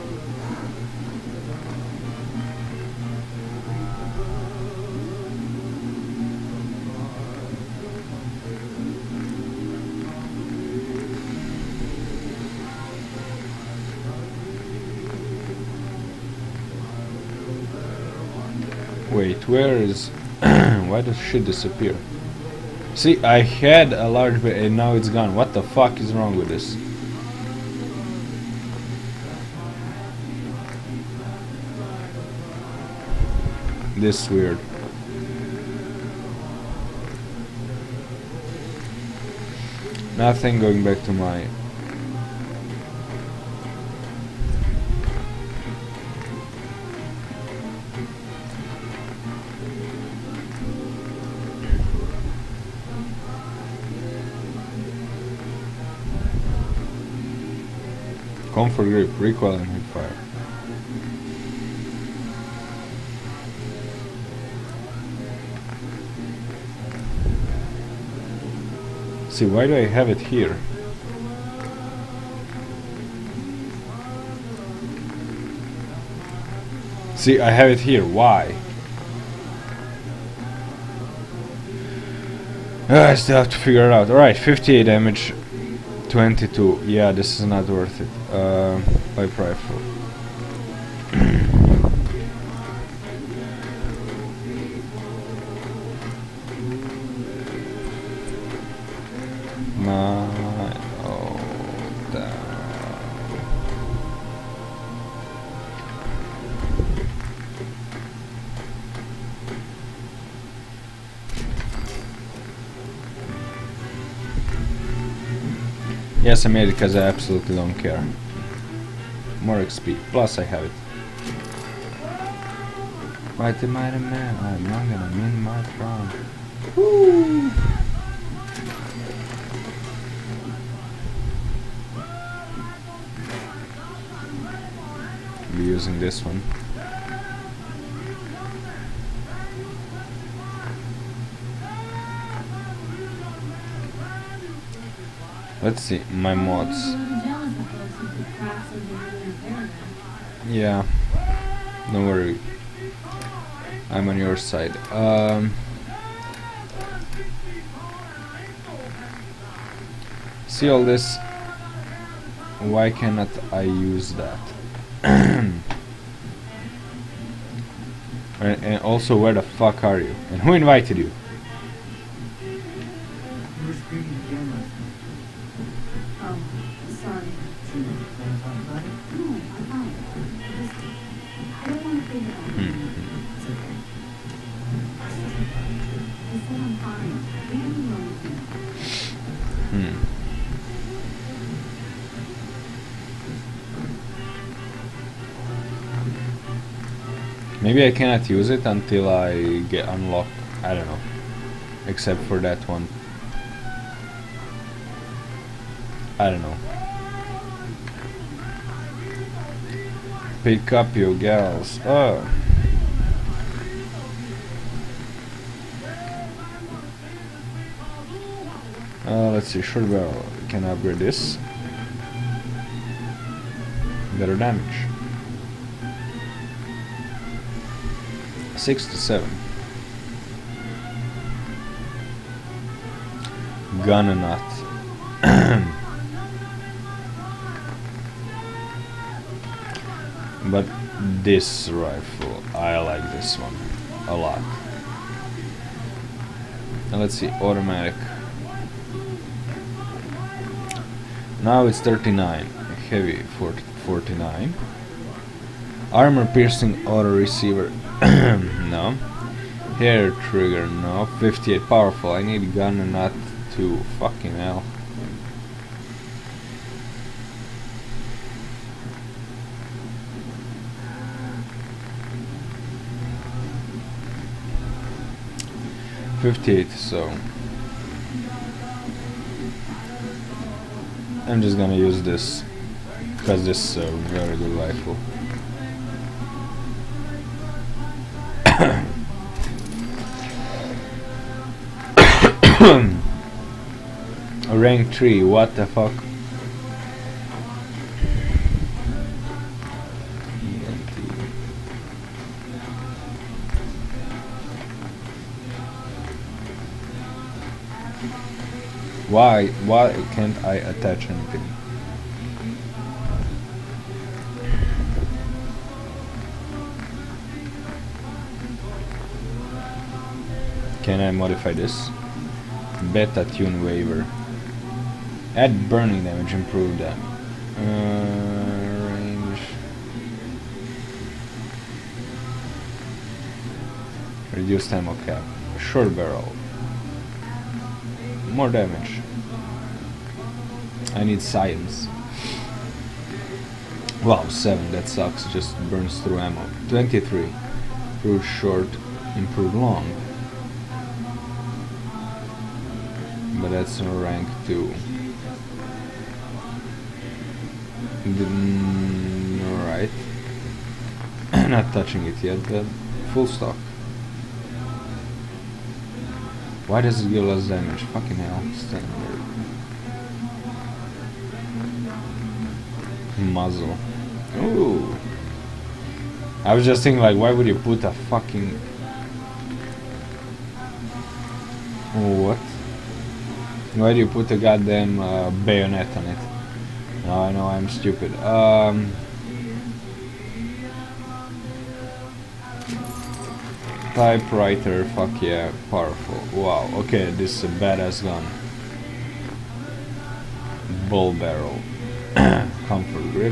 Wait, where is... why does shit disappear? See, I had a large bit and now it's gone. What the fuck is wrong with this? This is weird. Nothing, going back to my... Comfort grip, recoil and hip fire. See, why do I have it here? See, I have it here. Why? Uh, I still have to figure it out. Alright, fifty-eight damage, twenty-two. Yeah, this is not worth it. Uh, pipe rifle. My oh damn. Yes, I made it because I absolutely don't care. More X P. Plus I have it. Mighty mighty man, I'm not gonna win my crown. Woo! Be using this one. Let's see my mods. Yeah, don't worry, I'm on your side. Um, see all this? Why cannot I use that? and, and also, where the fuck are you? And who invited you? Maybe I cannot use it until I get unlocked. I don't know. Except for that one. I don't know. Pick up your gals. Oh. Uh, let's see. Short barrel. Can I upgrade this? Better damage. sixty-seven. Gun and nut. But this rifle, I like this one a lot. Now let's see, automatic. Now it's thirty-nine. Heavy, forty-nine. Armor piercing auto receiver. No. Hair trigger, no. fifty-eight powerful. I need gun and nut to fucking hell. fifty-eight, so I'm just gonna use this because this is a very good rifle. Rank three, what the fuck? Why, why can't I attach anything? Can I modify this? Beta tune waiver. Add burning damage, improve that. Uh, range. Reduced ammo cap. Short barrel. More damage. I need science. Wow, seven, that sucks, just burns through ammo. twenty-three. Improved short, improved long. But that's on rank two. Mm, alright. Not touching it yet, but full stock. Why does it give less damage? Fucking hell. Standard. Muzzle. Ooh. I was just thinking, like, why would you put a fucking... What? Why do you put a goddamn uh, bayonet on it? No, I know I'm stupid. Um... Typewriter, fuck yeah, powerful. Wow, okay, this is a badass gun. Bull barrel. Comfort grip.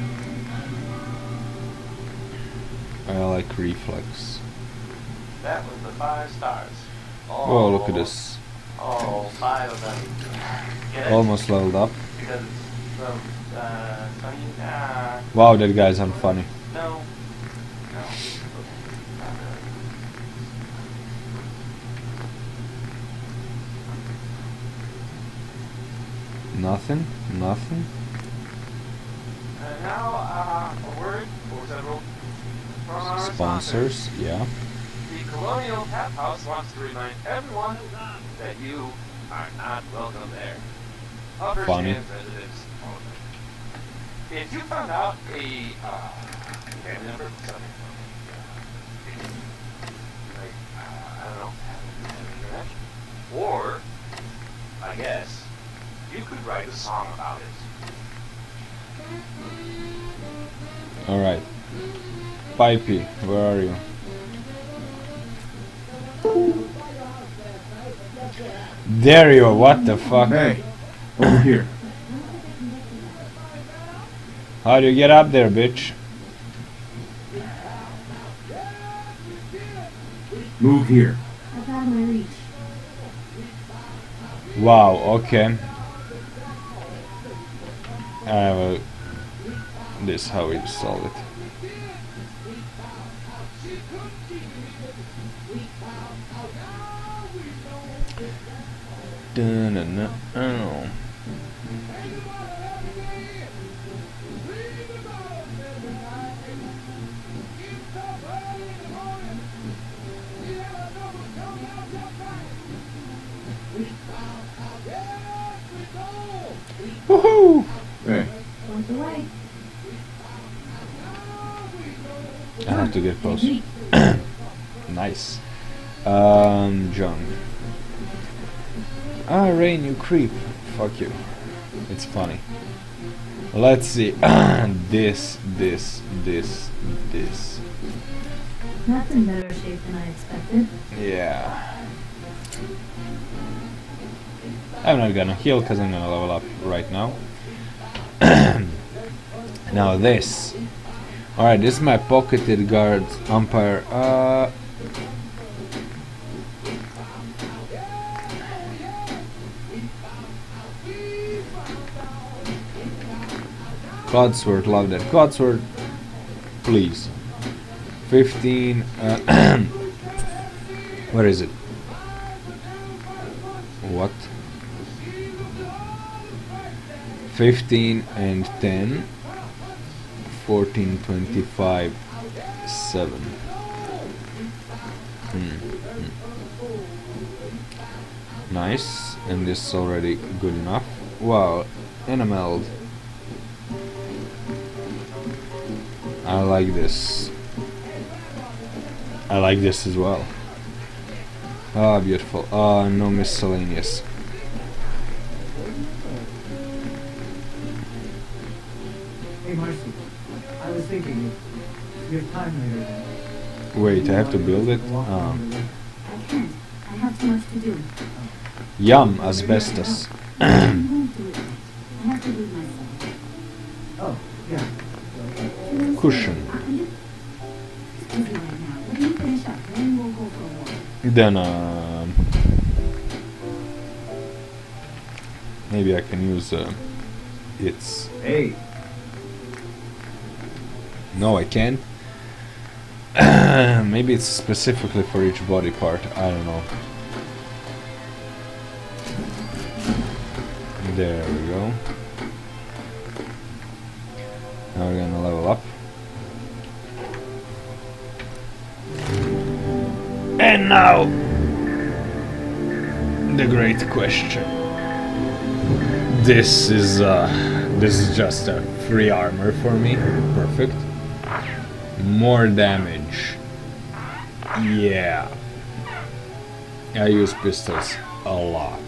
I like reflex. That was the five stars. All, Oh, look at this. All five of them. Get it? Almost leveled up. Because from, uh, funny, uh, Wow, that guy's unfunny. no. No. Not really. Nothing? Nothing? And now, uh, a word or several from our Sponsors, yeah. The Colonial Tap House wants to remind everyone that you are not welcome there. Uppers Funny. and residents only. If you found out a uh, family member, something like, uh, I don't know, internet, or, I guess, you could write a song about it. Alright. Pipey, where are you? There you are, what the fuck? Hey, over here. How do you get up there, bitch? Move here. That's out of my reach. Wow, okay. I have a... This is how we solve it. Dun-dun-dun. Oh. Woohoo! Hey, Point the way. I have to get close. Nice. Um, John. Ah, Rain, you creep. Fuck you. It's funny. Let's see. This, this, this, this. That's in better shape than I expected. Yeah. I'm not gonna heal because I'm gonna level up right now. Now this. Alright, this is my pocketed guard umpire. Uh, Codsword, love that. Codsword, please. fifteen. Uh, where is it? What? fifteen and ten. fourteen, twenty-five, seven. Hmm. Hmm. Nice. And this is already good enough. Wow. Enameled. I like this. I like this as well. Ah, beautiful. Ah, no miscellaneous. Hey, Marcy. I was thinking, if you have time later, then... Wait, I have to build it? Ah. I can't. I have too much to do. Yum, asbestos. I won't do it. I have to do it myself. Oh, yeah. Cushion. Excuse me right now. Let me finish up, then we'll go for a walk. Then um, maybe I can use uh, its. Hey, No, I can't. Maybe it's specifically for each body part. I don't know. There we go. Now we're gonna level up. And now the great question. This is uh this is just a free armor for me. Perfect. More damage. Yeah. I use pistols a lot.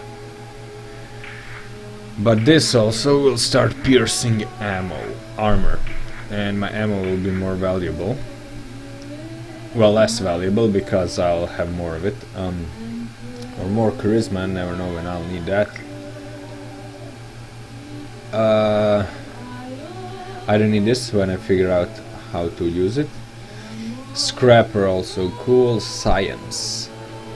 But this also will start piercing ammo, armor, and my ammo will be more valuable. Well, less valuable because I'll have more of it. Um, or more charisma, never know when I'll need that. Uh, I don't need this when I figure out how to use it. Scrapper also cool. Science.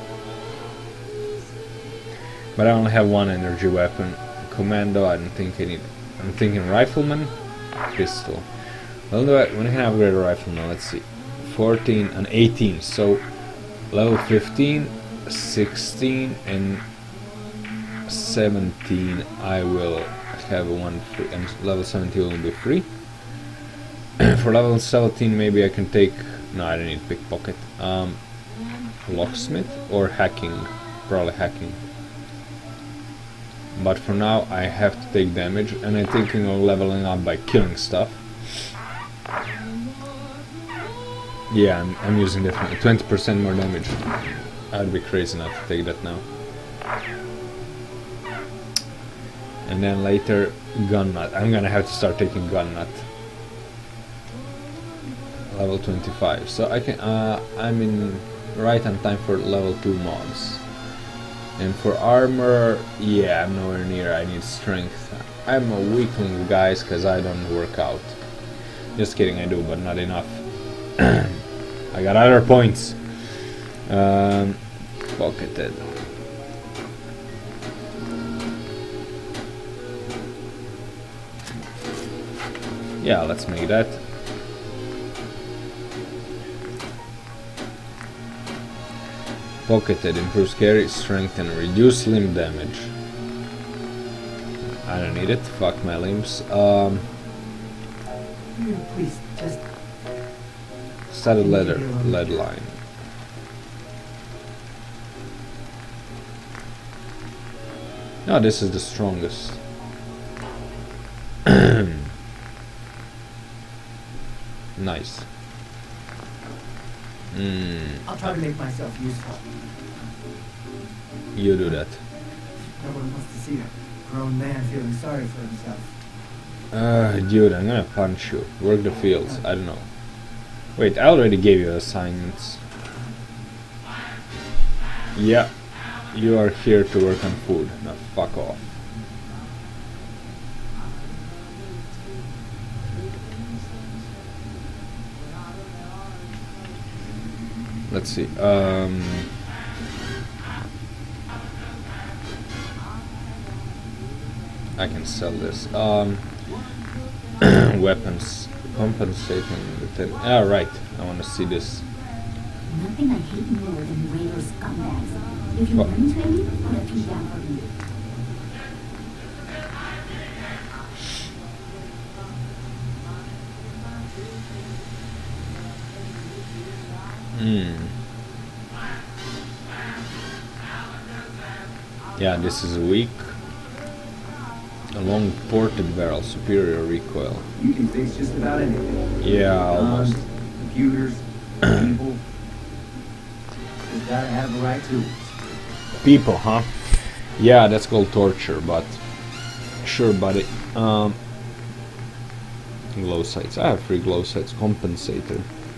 But I only have one energy weapon. Commando, I don't think I need. I'm thinking rifleman, pistol. Well, do I, when can I upgrade a rifleman? Let's see. fourteen and eighteen. So level fifteen, sixteen, and seventeen. I will have one free, and level seventeen will be free. For level seventeen, maybe I can take. No, I don't need pickpocket. Um, locksmith or hacking. Probably hacking. But for now, I have to take damage, and I'm thinking of leveling up by killing stuff. Yeah, I'm, I'm using definitely twenty percent more damage. I'd be crazy not to take that now. And then later, gun nut. I'm gonna have to start taking gun nut. Level twenty-five. So I can. Uh, I'm in right on time for level two mods. And for armor, yeah, I'm nowhere near. I need strength. I'm a weakling, guys, because I don't work out. Just kidding, I do, but not enough. I got other points. Um, pocketed. Yeah, let's make that. Pocketed improves carry, strength, and reduce limb damage. I don't need it. Fuck my limbs. Um, please, just... Studded leather, lead line. No, this is the strongest. Nice. Mm. I'll try to make myself useful. You do that. No one wants to see a grown man feeling sorry for himself. Uh, dude, I'm gonna punch you. Work the fields. I don't know. Wait, I already gave you assignments. Yeah, you are here to work on food. Now fuck off. Let's see. Um, I can sell this. Um, weapons compensating the ten. Ah, right. I want to see this. Nothing I hate more than Raider scumbags. If you What? run training, put a few down for me. Hmm. Yeah, this is weak. A long ported barrel, superior recoil. You can fix just about anything. Yeah, almost. Guns, computers, people. Just gotta have the right tools. People, huh? Yeah, that's called torture, but sure, buddy. Um, glow sights. I have three glow sights. Compensator.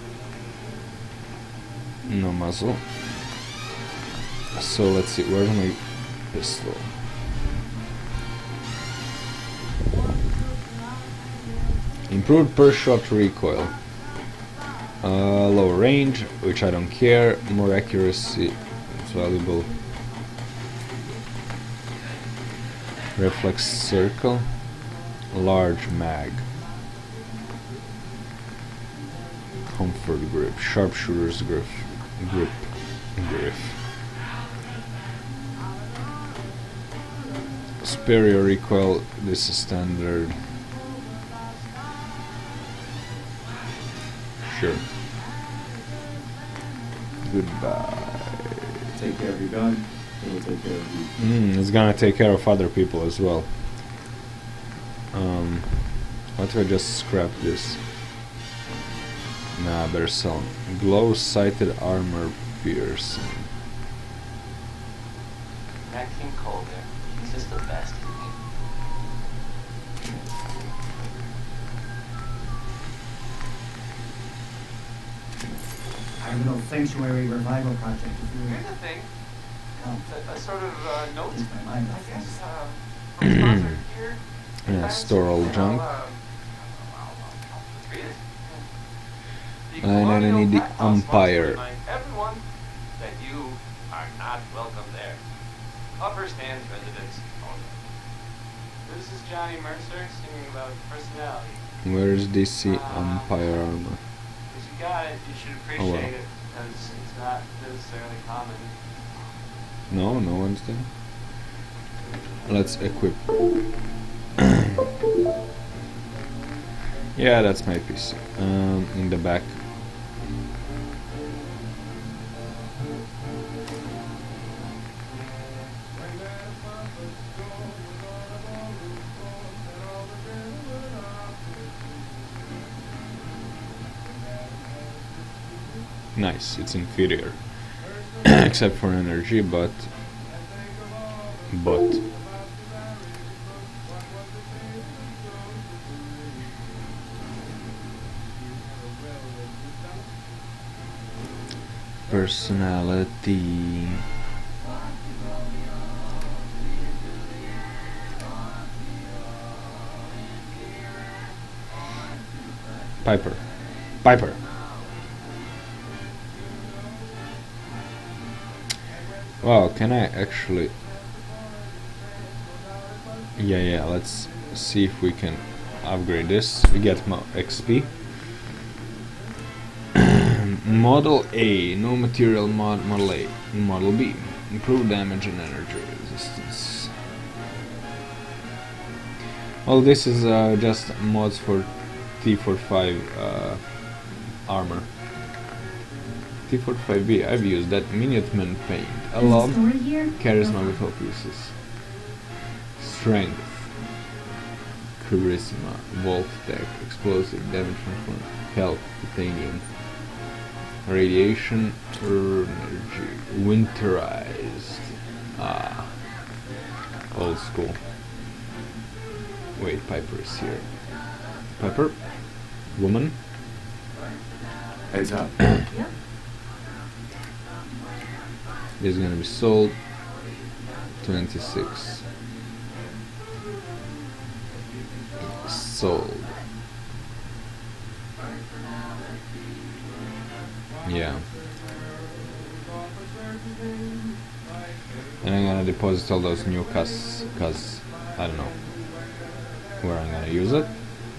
No muzzle. So let's see. Where's my pistol? Improved per shot recoil. Uh, low range, which I don't care. More accuracy, it's valuable. Reflex circle. Large mag. Comfort grip. Sharpshooter's grip. Grip. Grip. Superior recoil. This is standard. Sure. Goodbye. Take care of your gun, and we'll take care of you. Mm, it's gonna take care of other people as well. Um, what if I just scrap this? Nah, better sell. Glow-sighted armor piercing. That King Cole there, he's just the best, isn't he? Our little sanctuary revival project. If you Here's the thing. Oh. A, a sort of uh, note. Here's my mind. I guess. Um, from sponsor here. Yeah, store all junk. I'll, um, I'll, I'll, I'll read it. The And then I Colonial need the Black House wants to umpire. remind everyone that you are not welcome there. Upper Stands residents only. This is Johnny Mercer singing about personality. Where is D C umpire armor? If you got it, you should appreciate Oh, well. it because it's not necessarily common. No, no one's there. Let's equip. Yeah, that's my P C. Um, in the back. Nice, it's inferior. Except for energy, but... But... Personality... Piper. Piper. Wow, can I actually... Yeah, yeah, let's see if we can upgrade this. We get more X P. Model A, no material mod. Model A. Model B, improved damage and energy resistance. Well, this is uh, just mods for T forty-five uh, armor. T forty-five B, I've used that. Minuteman paint. I There's a love story here? charisma with all pieces. Strength. Charisma. Wolf tech. Explosive. Damage from front. Health. Titanium. Radiation. Energy. Winterized. Ah. Old school. Wait, Piper is here. Piper? Woman? Heads up. Yep. This is gonna be sold. twenty-six. Sold. Yeah. And I'm gonna deposit all those new cuz, cuz I don't know where I'm gonna use it.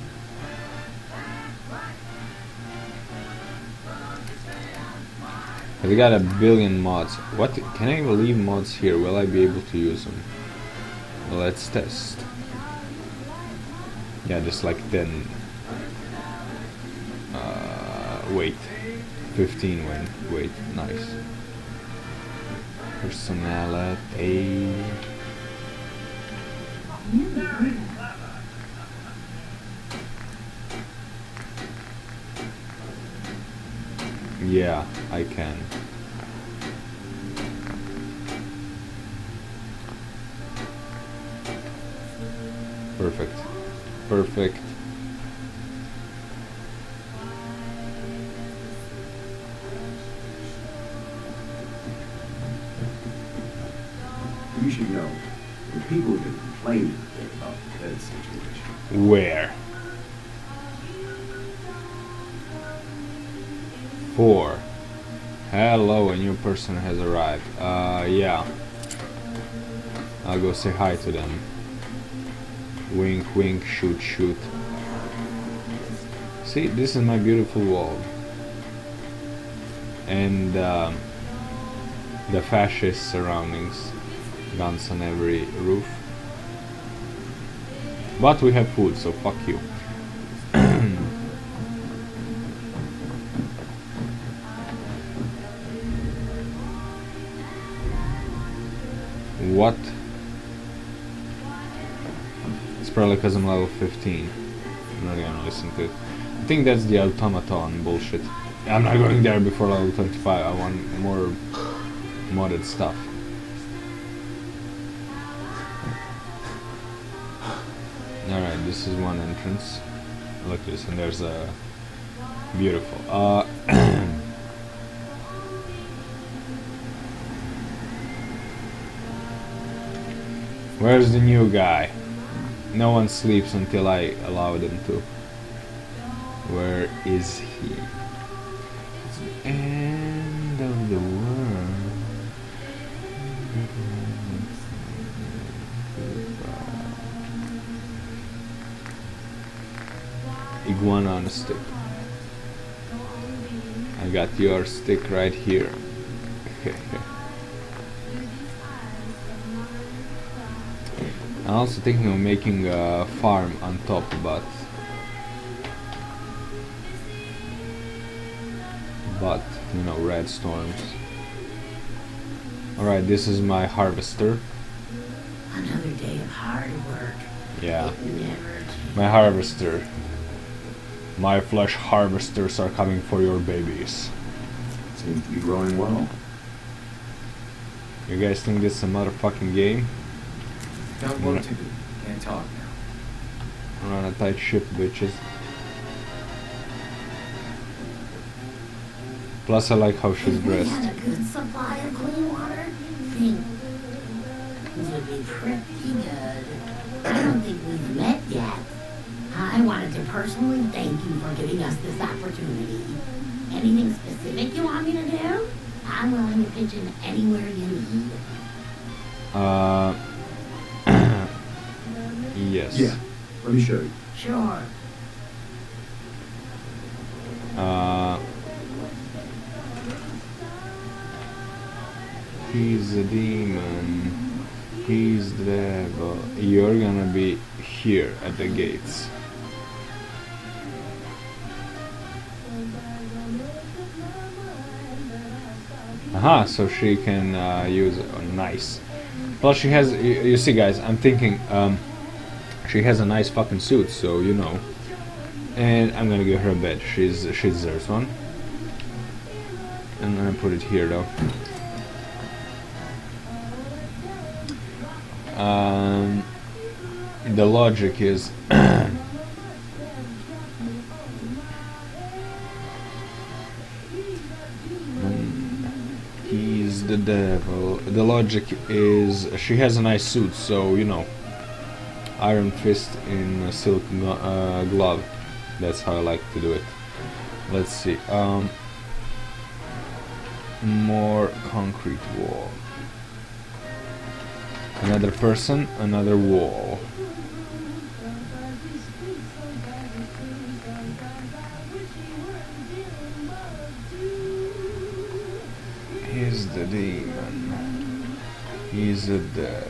But they got a billion mods. What? Can I even leave mods here? Will I be able to use them? Well, let's test. Yeah, just like ten. Uh, wait. fifteen when. Wait, nice. Personality. Yeah, I can. Perfect. Perfect. You should know, the people have been complaining about the Fed situation. Where? Four. Hello, a new person has arrived. Uh, yeah. I'll go say hi to them. Wink, wink, shoot, shoot. See, this is my beautiful wall. And um, the fascist surroundings. Guns on every roof. But we have food, so fuck you. What? It's probably because I'm level fifteen. I'm not gonna listen to it. I think that's the automaton bullshit. I'm not going there before level twenty-five. I want more modded stuff. Alright, this is one entrance. Look at this, and there's a beautiful. Uh, Where's the new guy? No one sleeps until I allow them to. Where is he? It's the end of the world. Iguana on a stick. I got your stick right here. I'm also thinking of making a farm on top, but but you know, red storms. Alright, this is my harvester. Another day of hard work. Yeah. It never changes. My harvester. My flesh harvesters are coming for your babies. Seems to be growing well. You guys think this is a motherfucking game? Don't want to. Can't talk now. We're on a tight ship, bitches. Plus, I like how she's If we dressed. had a good supply of clean water, things would be pretty good. I don't think we've met yet. I wanted to personally thank you for giving us this opportunity. Anything specific you want me to do? I'm willing to pitch in anywhere you need. Uh, yes. Yeah, let me show you. Sure. Uh, he's a demon. He's the devil. You're gonna be here at the gates. Aha, so she can uh, use it. Oh, nice. Plus she has, you, you see guys, I'm thinking, um, she has a nice fucking suit, so you know. And I'm gonna give her a bed. She's she deserves one. I'm gonna put it here though. Um, the logic is he's the devil. The logic is she has a nice suit, so you know. Iron fist in a silk uh, glove. That's how I like to do it. Let's see. Um, more concrete wall. Another person, another wall. He's the demon. He's the devil.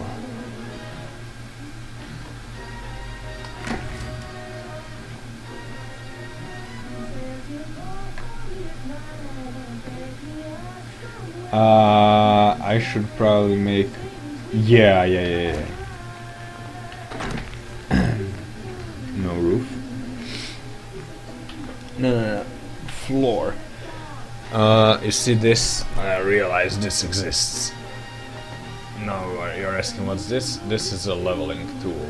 Uh, I should probably make. Yeah, yeah, yeah, yeah. No roof. No, no, no. Floor. Uh, you see this? I realize this exists. Now you're asking what's this? This is a leveling tool,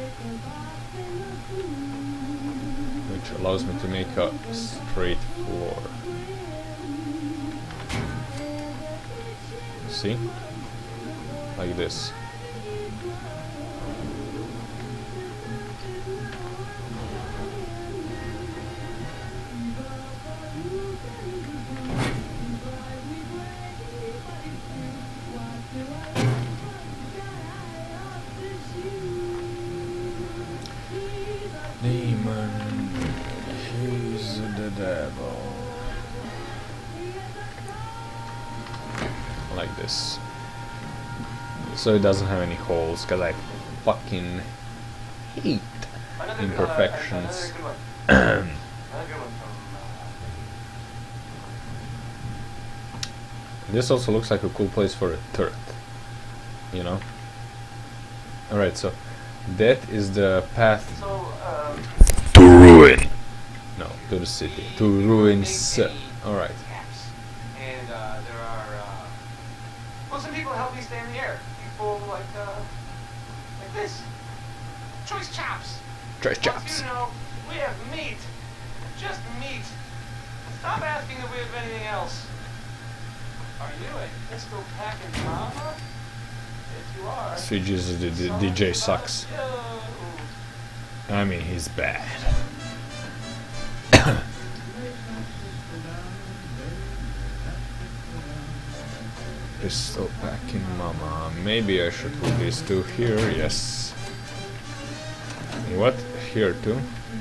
which allows me to make a straight floor. See? Like this. Demon, he's the devil. Like this. So it doesn't have any holes, cause I fucking hate Another, imperfections. Uh, another good one. Another good one from, This also looks like a cool place for a turret, you know? Alright, so that is the path uh, so, um, to ruin. No, to the city. To ruins. Alright. Caps. And uh, there are, uh, well, some people help me stay in the air. People like, uh, like this. Choice chops. Choice Once chops. you know, we have meat. Just meat. Stop asking if we have anything else. Are you a pistol packing mama? If you are. Switch is the, the D J sucks. Yo. I mean, he's bad. Pistol packing mama. Maybe I should put these two here. Yes. What? Here too?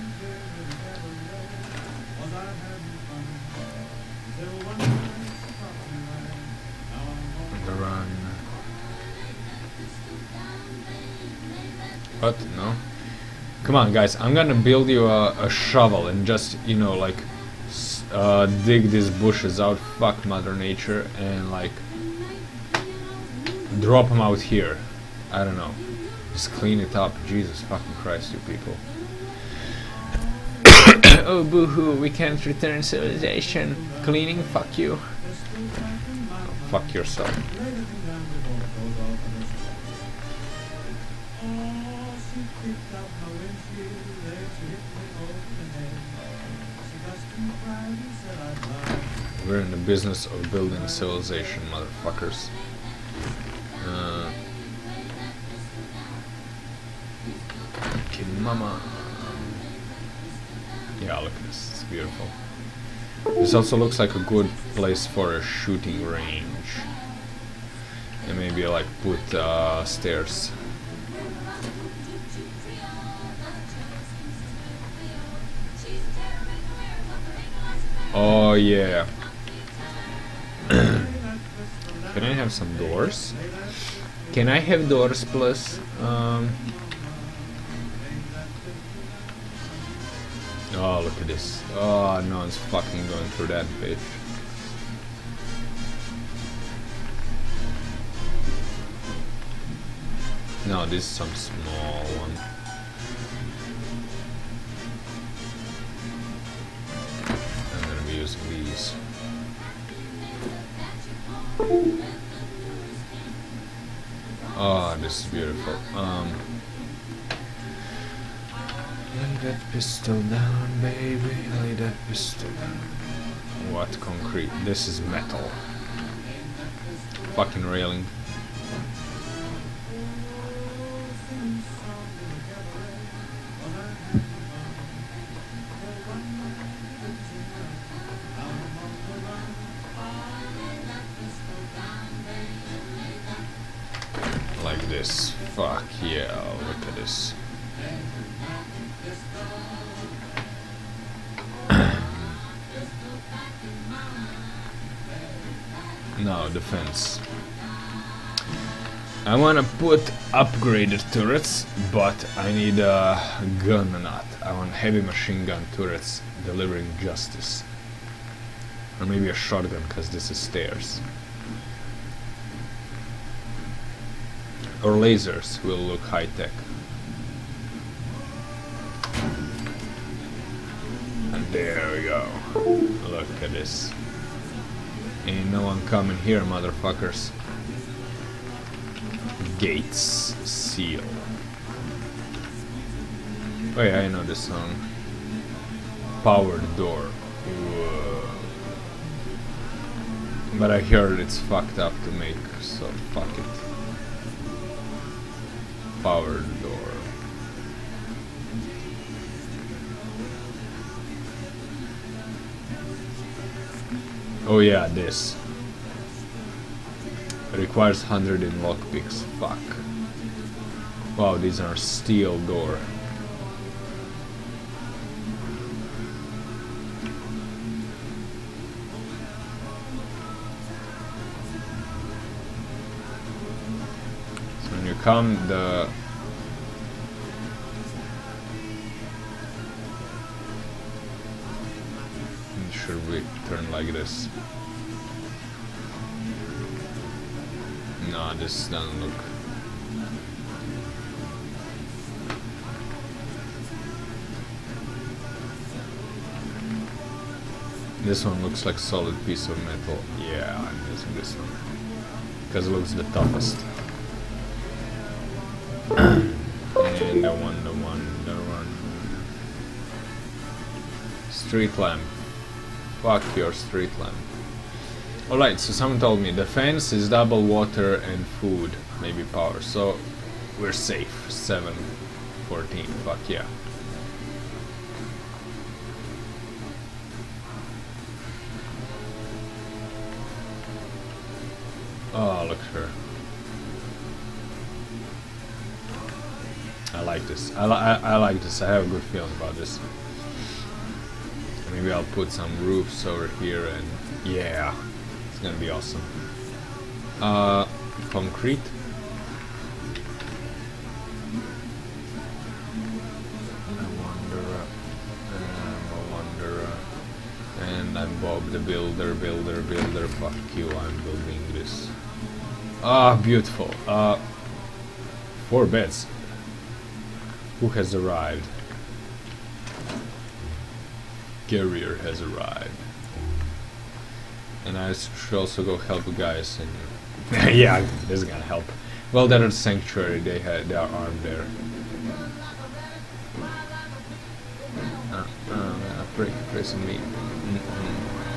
The run. What? No? Come on, guys. I'm gonna build you a, a shovel and just, you know, like, s uh, dig these bushes out. Fuck Mother Nature and, like, drop them out here. I don't know. Just clean it up. Jesus fucking Christ, you people. Oh, boo-hoo, we can't return civilization. Cleaning? Fuck you. Oh, fuck yourself. We're in the business of building civilization, motherfuckers. Uh, Kid Mama. Yeah, look at this. It's beautiful. This also looks like a good place for a shooting range. And maybe like put uh, stairs. Oh yeah. Can I have some doors? Can I have doors, please? Um, oh, look at this. Oh, no one's fucking going through that bitch. No, this is some small one. I'm gonna be using these. Oh, this is beautiful. Um, lay that pistol down, baby. Lay that pistol down. What concrete? This is metal. Fucking railing. Like this. Fuck yeah, look at this. Now defense. I wanna put upgraded turrets, but I need a gun nut. I want heavy machine gun turrets delivering justice. Or maybe a shotgun, cause this is stairs. Or lasers will look high tech. And there we go. Look at this. Ain't no one coming here, motherfuckers. Gates seal. Oh yeah, I know this song. Powered door. Whoa. But I heard it's fucked up to make, so fuck it. Powered door. Oh yeah, this. It requires one hundred in lockpicks. Fuck. Wow, these are steel door. come, the should we turn like this? No, this doesn't look. This one looks like a solid piece of metal. Yeah, I'm using this one because it looks the toughest. And the one, the one, the one. Street lamp. Fuck your street lamp. Alright, so someone told me the fence is double water and food, maybe power, so we're safe. seven fourteen, fuck yeah. Oh, look at her. I like this. I, li I, I like this. I have a good feeling about this. Maybe I'll put some roofs over here and yeah, it's gonna be awesome. Uh, concrete. I wonder, uh, I wonder, uh, and I'm Bob the builder, builder, builder. Fuck you! I'm building this. Ah, beautiful. Uh, four beds. Who has arrived? Carrier has arrived. And I should also go help the guys and yeah, this is gonna help. Well, they're at Sanctuary, they had they are armed there. Uh, uh, break prison me. Mm-hmm.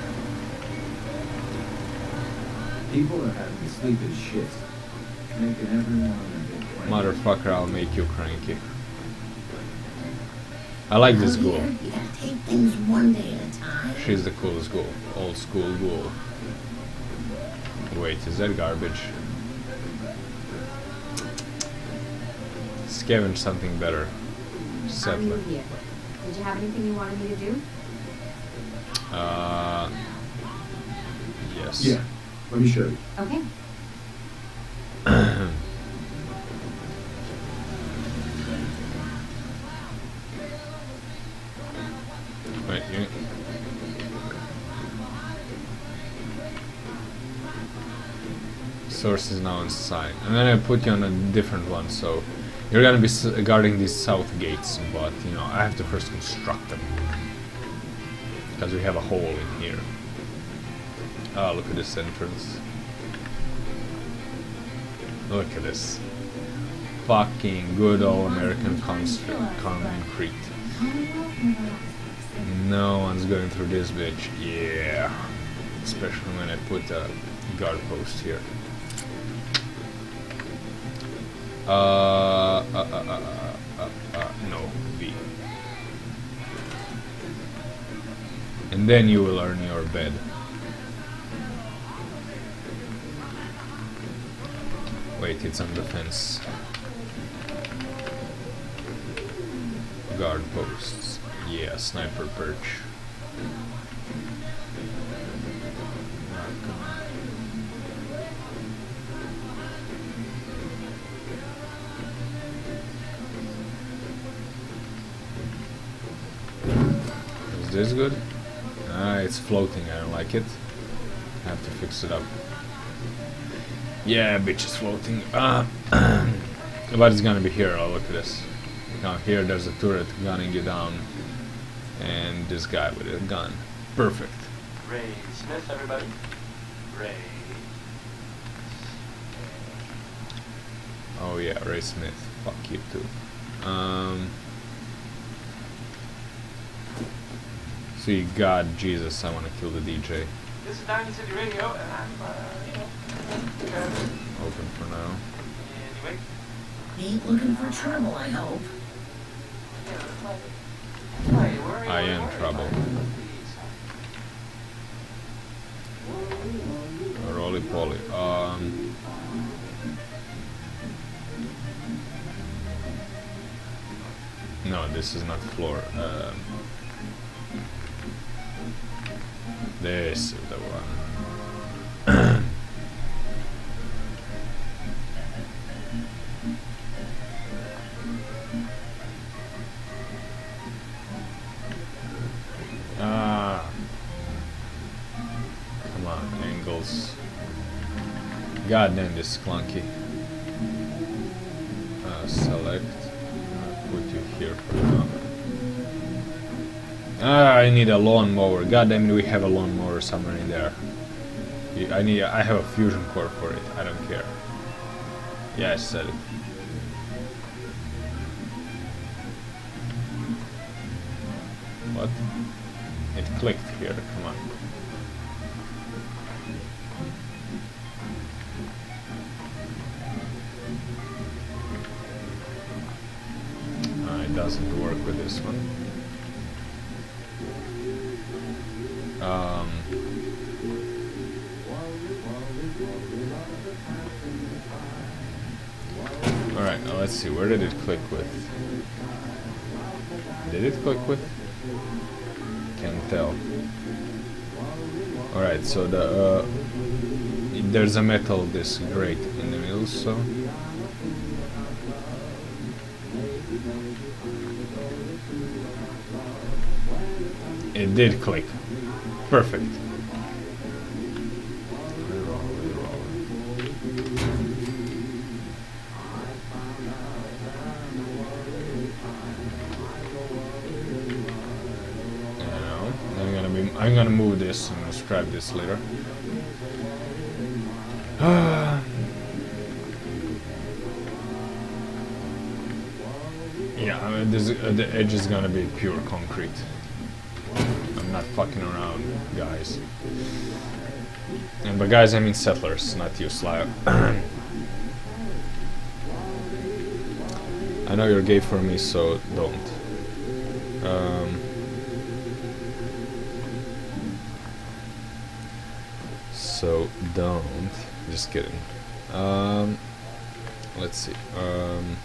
People are having to sleep in shit. Making everyone a bit cranky. Motherfucker, I'll make you cranky. I like this ghoul. You gotta take things one day at a time. She's the coolest ghoul. Old school ghoul. Wait, is that garbage? Scavenge something better. Settler. Did you have anything you wanted me to do? Uh, yes. Yeah, let me show you. Okay. Wait, you... Source is now inside. And then I put you on a different one, so you're gonna be s guarding these south gates, but you know, I have to first construct them. Because we have a hole in here. Oh, look at this entrance. Look at this. Fucking good old American concrete. No one's going through this bitch. Yeah. Especially when I put a guard post here. Uh, uh, uh, uh, uh, uh, no, B. And then you will earn your bed. Wait, it's on the fence. Guard posts. Yeah, sniper perch. Is this good? Ah, it's floating, I don't like it. I have to fix it up. Yeah, bitch is floating. Uh, but it's gonna be here, oh look at this. Now here there's a turret gunning you down. And this guy with a gun. Perfect. Ray Smith, everybody. Ray. Oh yeah, Ray Smith. Fuck you too. Um... See, God, Jesus, I want to kill the D J. This is Diamond City Radio, and I'm, uh, you know, okay. Open for now. Anyway. Ain't looking for trouble, I hope. I am trouble. Roly poly. Um. No, this is not floor. Um, this is the one. God damn, this is clunky. Uh, select. I'll put you here for now. Ah, I need a lawnmower. God damn it, we have a lawnmower somewhere in there. I need. I have a fusion core for it. I don't care. Yeah, I said it. What? It clicked here. Come on. Uh, it doesn't work with this one. Um. Alright, now let's see, where did it click with? Did it click with? Can't tell. Alright, so the uh, there's a metal disc grate in the middle, so it did click. Perfect. I'm gonna move this and scrap this later. Yeah, I mean, this, uh, the edge is gonna be pure concrete. I'm not fucking around, guys. And by guys, I mean settlers, not you, Sly. I know you're gay for me, so don't. Um, So don't. Just kidding. Um, let's see. Um,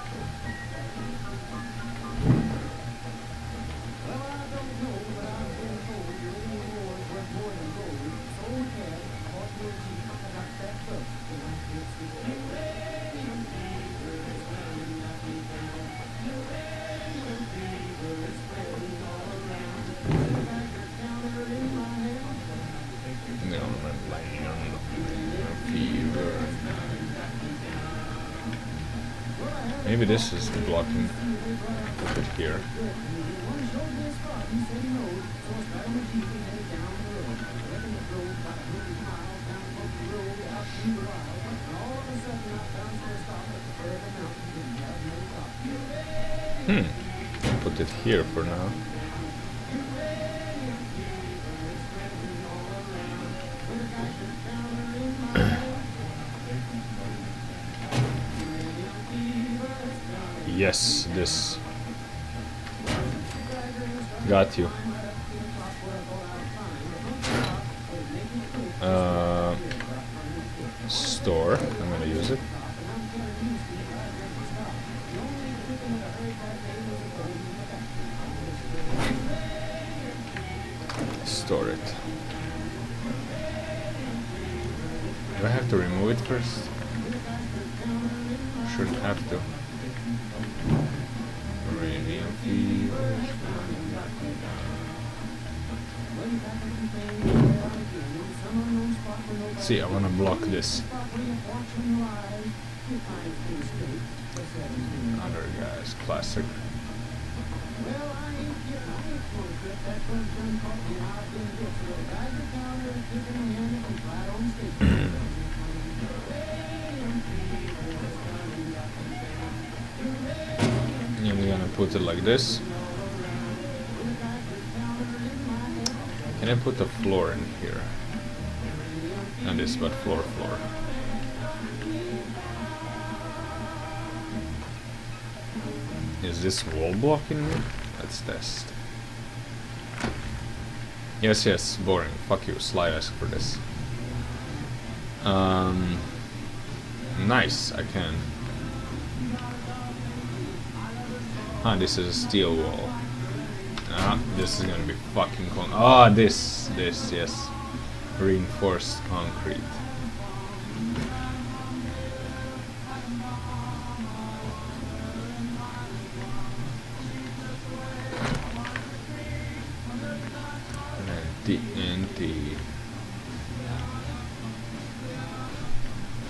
Maybe this is blocking. Put it here. Hmm. Put it here for now. Yes, this. Got you. Uh, store. I'm gonna use it. Store it. Do I have to remove it first? Shouldn't have to. See, I wanna block this. Other guys, classic. And we're gonna put it like this. Can I put a floor in here? And this, but floor, floor. Is this wall blocking me? Let's test. Yes, yes, boring. Fuck you, Sly asked for this. Um, nice, I can. Ah, this is a steel wall. Ah, this is gonna be fucking con- Ah, this, this, yes. Reinforced concrete. T N T.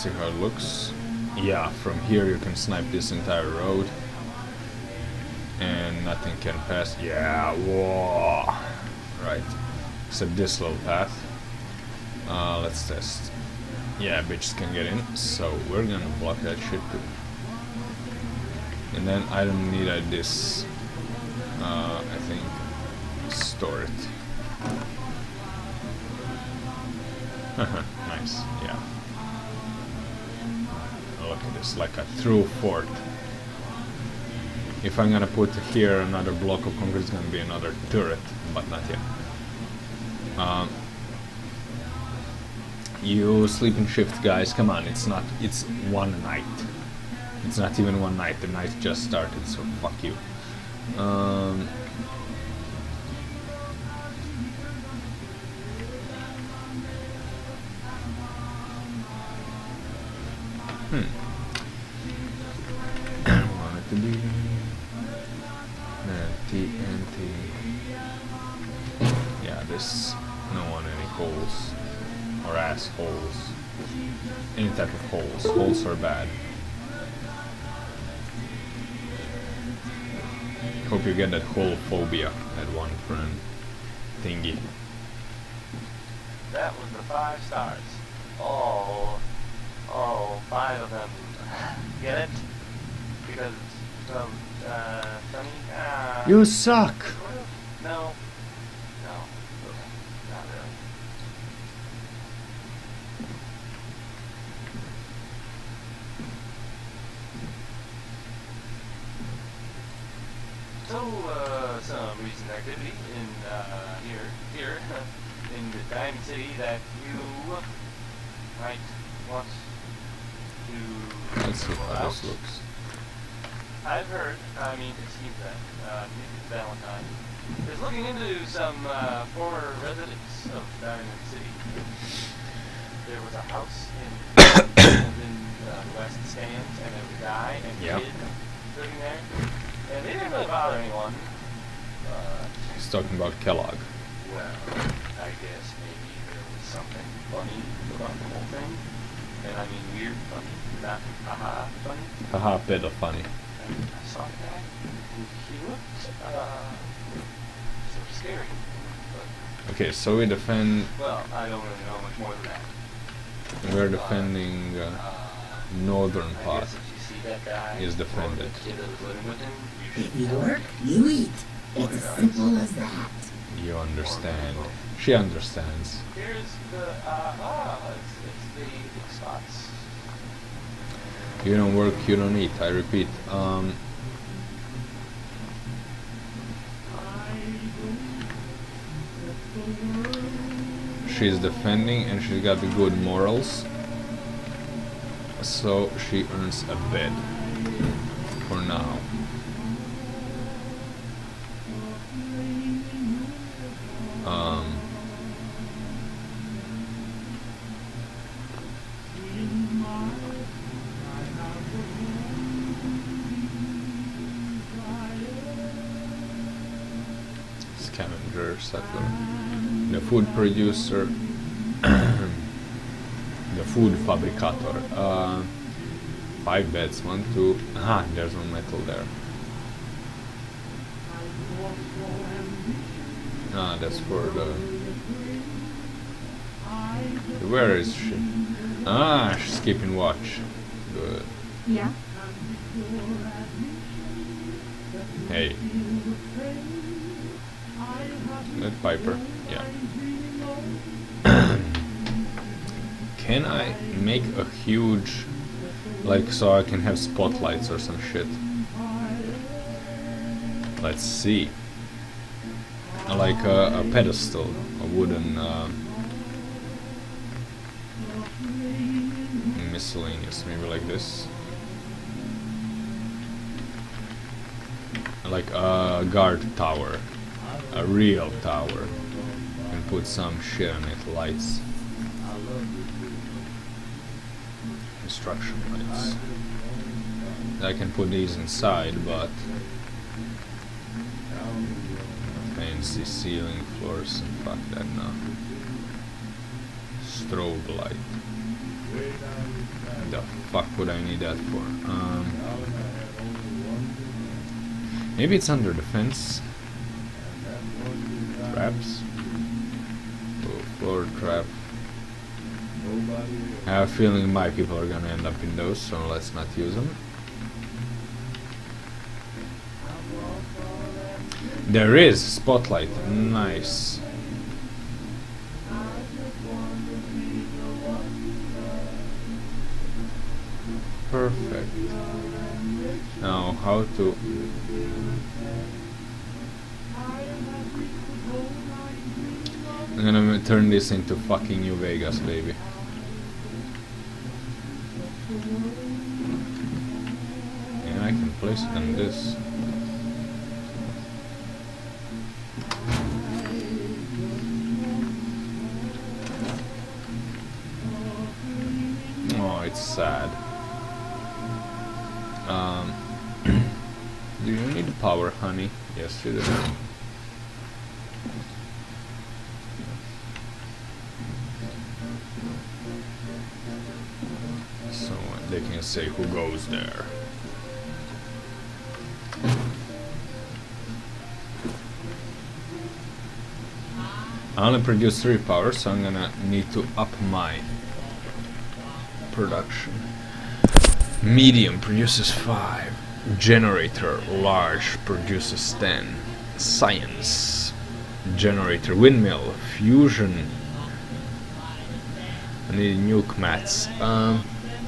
see how it looks. Yeah, from here you can snipe this entire road. And nothing can pass. Yeah, whoa. Right. Except this little path. Uh, let's test. Yeah, bitches can get in. So we're gonna block that shit too. And then I don't need uh, this. Uh, I think store it. Nice, yeah. Look at this, like a true fort. If I'm gonna put here another block of concrete, it's gonna be another turret, but not yet. Um, you sleep in shift, guys. Come on, it's not. It's one night. It's not even one night. The night just started, so fuck you. Um, hmm. Want it to be T N T. Yeah, this. No one any holes or assholes. Any type of holes. Holes are bad. Hope you get that whole phobia, that one friend thingy. That was the five stars. All, all five of them. Get it? Because of, uh, Sunny? Uh, You suck! No. No. Not really. So, uh, some recent activity in, uh, here, here, in the Diamond City that you might want to Let's see know how about. this looks. I've heard, I mean, it seems that, uh, Missus Valentine is looking into some, uh, former residents of Diamond City. There was a house in, in, uh, West Stands, and there was a guy and Yep. kid living there. And they didn't really bother anyone. But, He's talking about Kellogg. well, I guess maybe there was something funny about the whole thing. And I mean weird funny, not haha funny. Haha, bit of funny. And I saw the guy, and he looked, uh, sort of scary. But, Okay, so we defend. well, I don't really know much more than that. We're defending uh, Uh, northern I part. guess if you see that guy, is or defended. the kid that was living with him, you If should you work, you eat. It's as simple as that. You understand. She understands. Here's the, uh, ah, it's, it's the big spots. You don't work, you don't eat. I repeat. Um, she's defending and she's got the good morals. So she earns a bed. For now. Um, Scavenger, settler. The food producer. The food fabricator. Uh, five beds. One, two. Ah, there's no metal there. Ah, that's for the. Where is she? Ah, she's keeping watch. Good. Yeah? Hey. That Piper. Yeah. Can I make a huge, like, so I can have spotlights or some shit? Let's see. Like a, a pedestal, a wooden uh, miscellaneous, maybe like this. Like a guard tower, a real tower, and put some shit on it, lights, construction lights. I can put these inside, but fancy ceiling, floors, and fuck that now. Strobe light. The fuck would I need that for? Um, maybe it's under the fence. Traps. Oh, floor trap. I have a feeling my people are gonna end up in those, so let's not use them. There is spotlight. Nice. Perfect. Now, how to... I'm gonna turn this into fucking New Vegas, baby. And I can place it on this. Oh, it's sad. Um, do you need power, honey? Yes, you do. So they can say who goes there. I only produce three power, so I'm gonna need to up my production. Medium produces five. Generator large produces ten. Science. Generator windmill. Fusion. I need nuke mats. Um,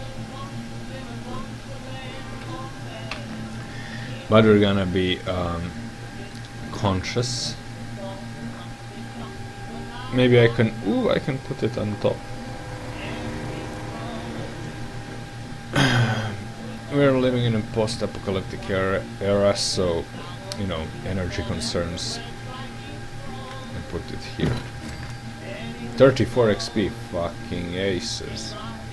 but we're gonna be um, conscious. Maybe I can. Ooh, I can put it on top. We're living in a post-apocalyptic era, era, so, you know, energy concerns. I put it here. thirty-four X P, fucking aces.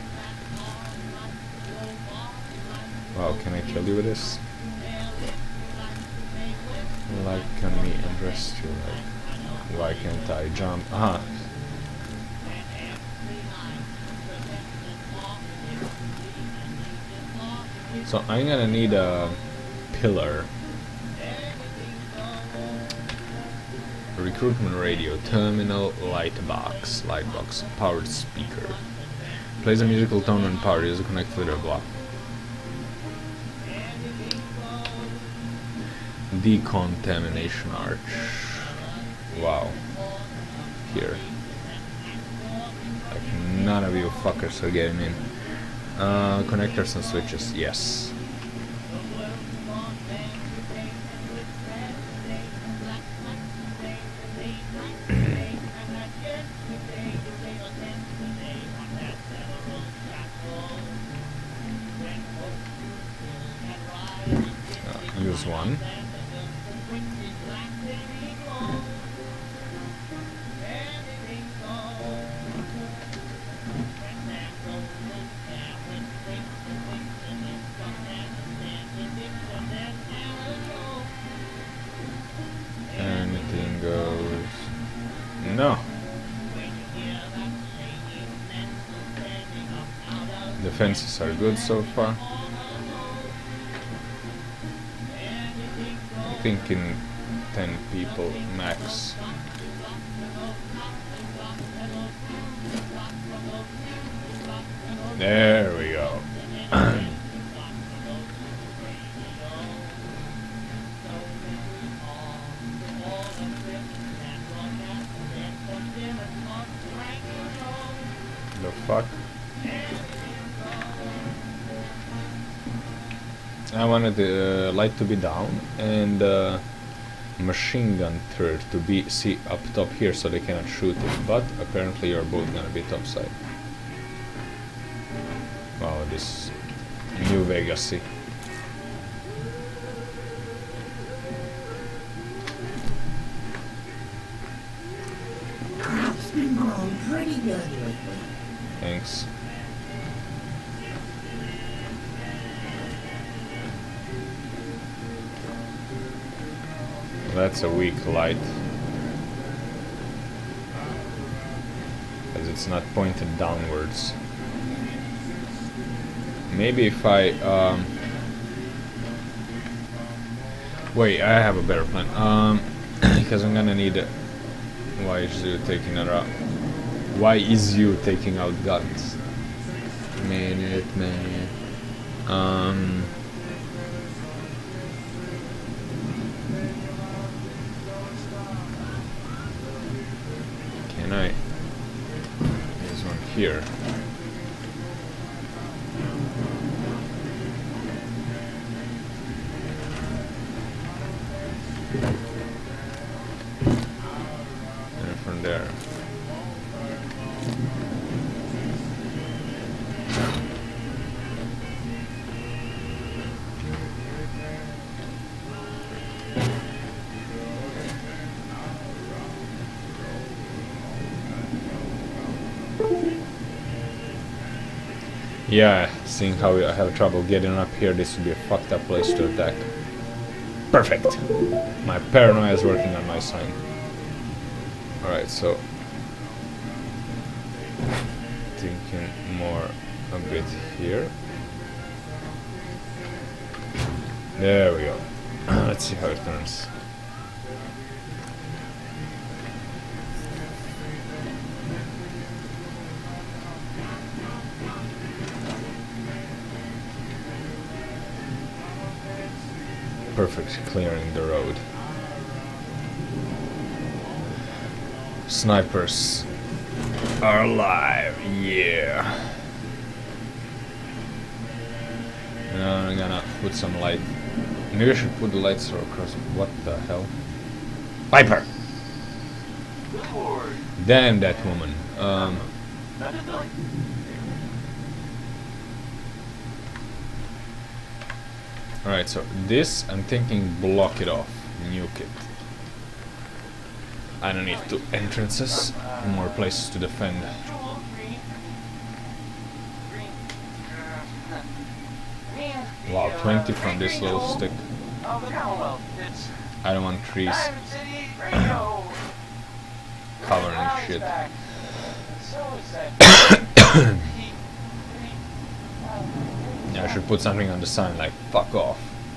Wow, can I kill you with this? Like, can we address you? Like, why can't I jump? Aha. So I'm gonna need a pillar. Recruitment radio, terminal, light box, light box, powered speaker. Plays a musical tone when powered, is connected to the block. Decontamination arch. Wow. Here. Like none of you fuckers are getting in. Uh, connectors and switches, yes. uh, use one. Anything goes. No. The fences are good so far. I'm thinking ten people max. There we go. The fuck? I wanted the uh, light to be down and uh, machine gun turret to be see up top here so they cannot shoot it, but apparently you're both gonna be topside. Wow, this New Vegas-y. Crop's been growing pretty good lately. Thanks. That's a weak light. Because it's not pointed downwards. maybe if I um, wait, I have a better plan. Um, because I'm gonna need. Why is you taking it out? Why is you taking out guns? Minute, man. Um. Can I? There's one here. And from there. Yeah, seeing how I have trouble getting up here, this would be a fucked up place to attack. Perfect! My paranoia is working on my side. Alright, so... thinking more a bit here. There we go. Let's see how it turns. Perfect, clearing the road. Snipers are alive, yeah. Now I'm gonna put some light. Maybe I should put the lights across. What the hell? Viper! Damn that woman. Um. Alright, so this, I'm thinking block it off, nuke it. I don't need two entrances, more places to defend. Wow, twenty from this little stick. I don't want trees covering shit. Yeah, I should put something on the sign like fuck off.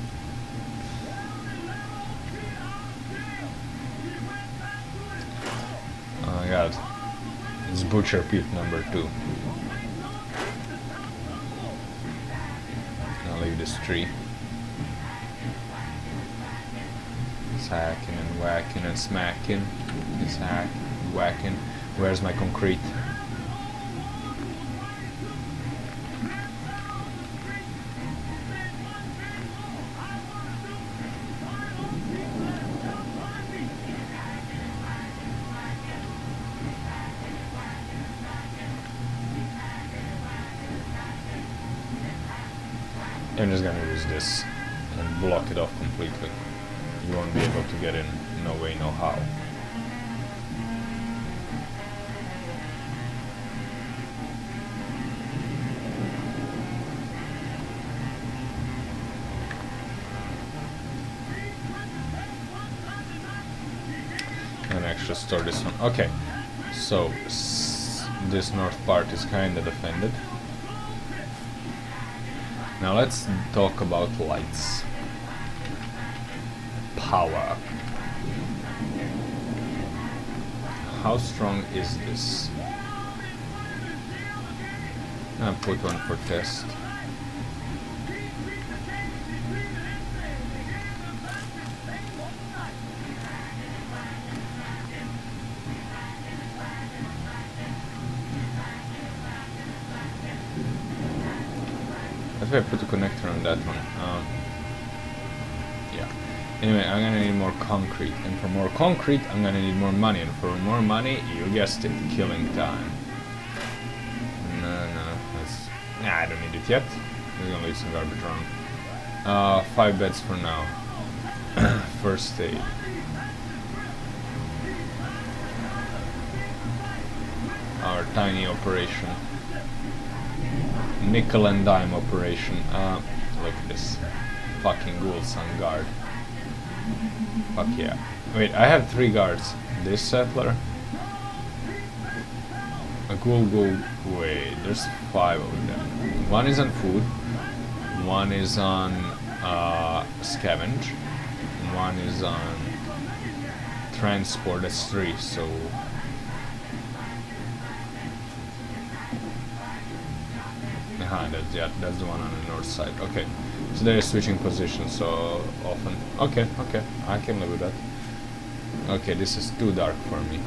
Oh my god. It's Butcher Pete number two. I'll leave this tree. It's hacking and whacking and smacking. It's hack, whacking. Where's my concrete? I'm just gonna use this and block it off completely. You won't be able to get in, no way, no how. And actually store this one. Okay, so s this north part is kinda defended. Now let's talk about lights. Power. How strong is this? I'll put one for test. That's why I put a connector on that one. Um, yeah. Anyway, I'm gonna need more concrete, and for more concrete, I'm gonna need more money, and for more money, you guessed it, killing time. No, no, that's... Nah, I don't need it yet. We're gonna leave some garbage around. Uh, five beds for now. First aid. Our tiny operation. Nickel and dime operation. Uh, look at this. Fucking ghouls on guard. Fuck yeah. Wait, I have three guards. This settler. A ghoul ghoul. Wait, there's five of them. One is on food. one is on uh, scavenge, one is on transport. That's three. So uh-huh, that's, yeah, that's the one on the north side. Okay, so they're switching positions so often. Okay, okay, I can live with that. Okay, this is too dark for me.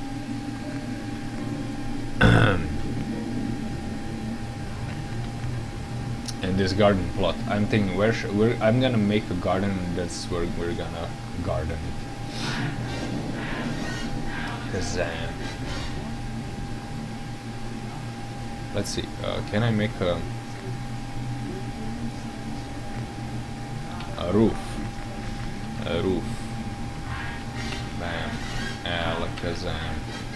And this garden plot, I'm thinking where sh we're, I'm gonna make a garden, and that's where we're gonna garden it. Cause uh, let's see, uh, can I make a a roof? A roof. Bam. Alakazam.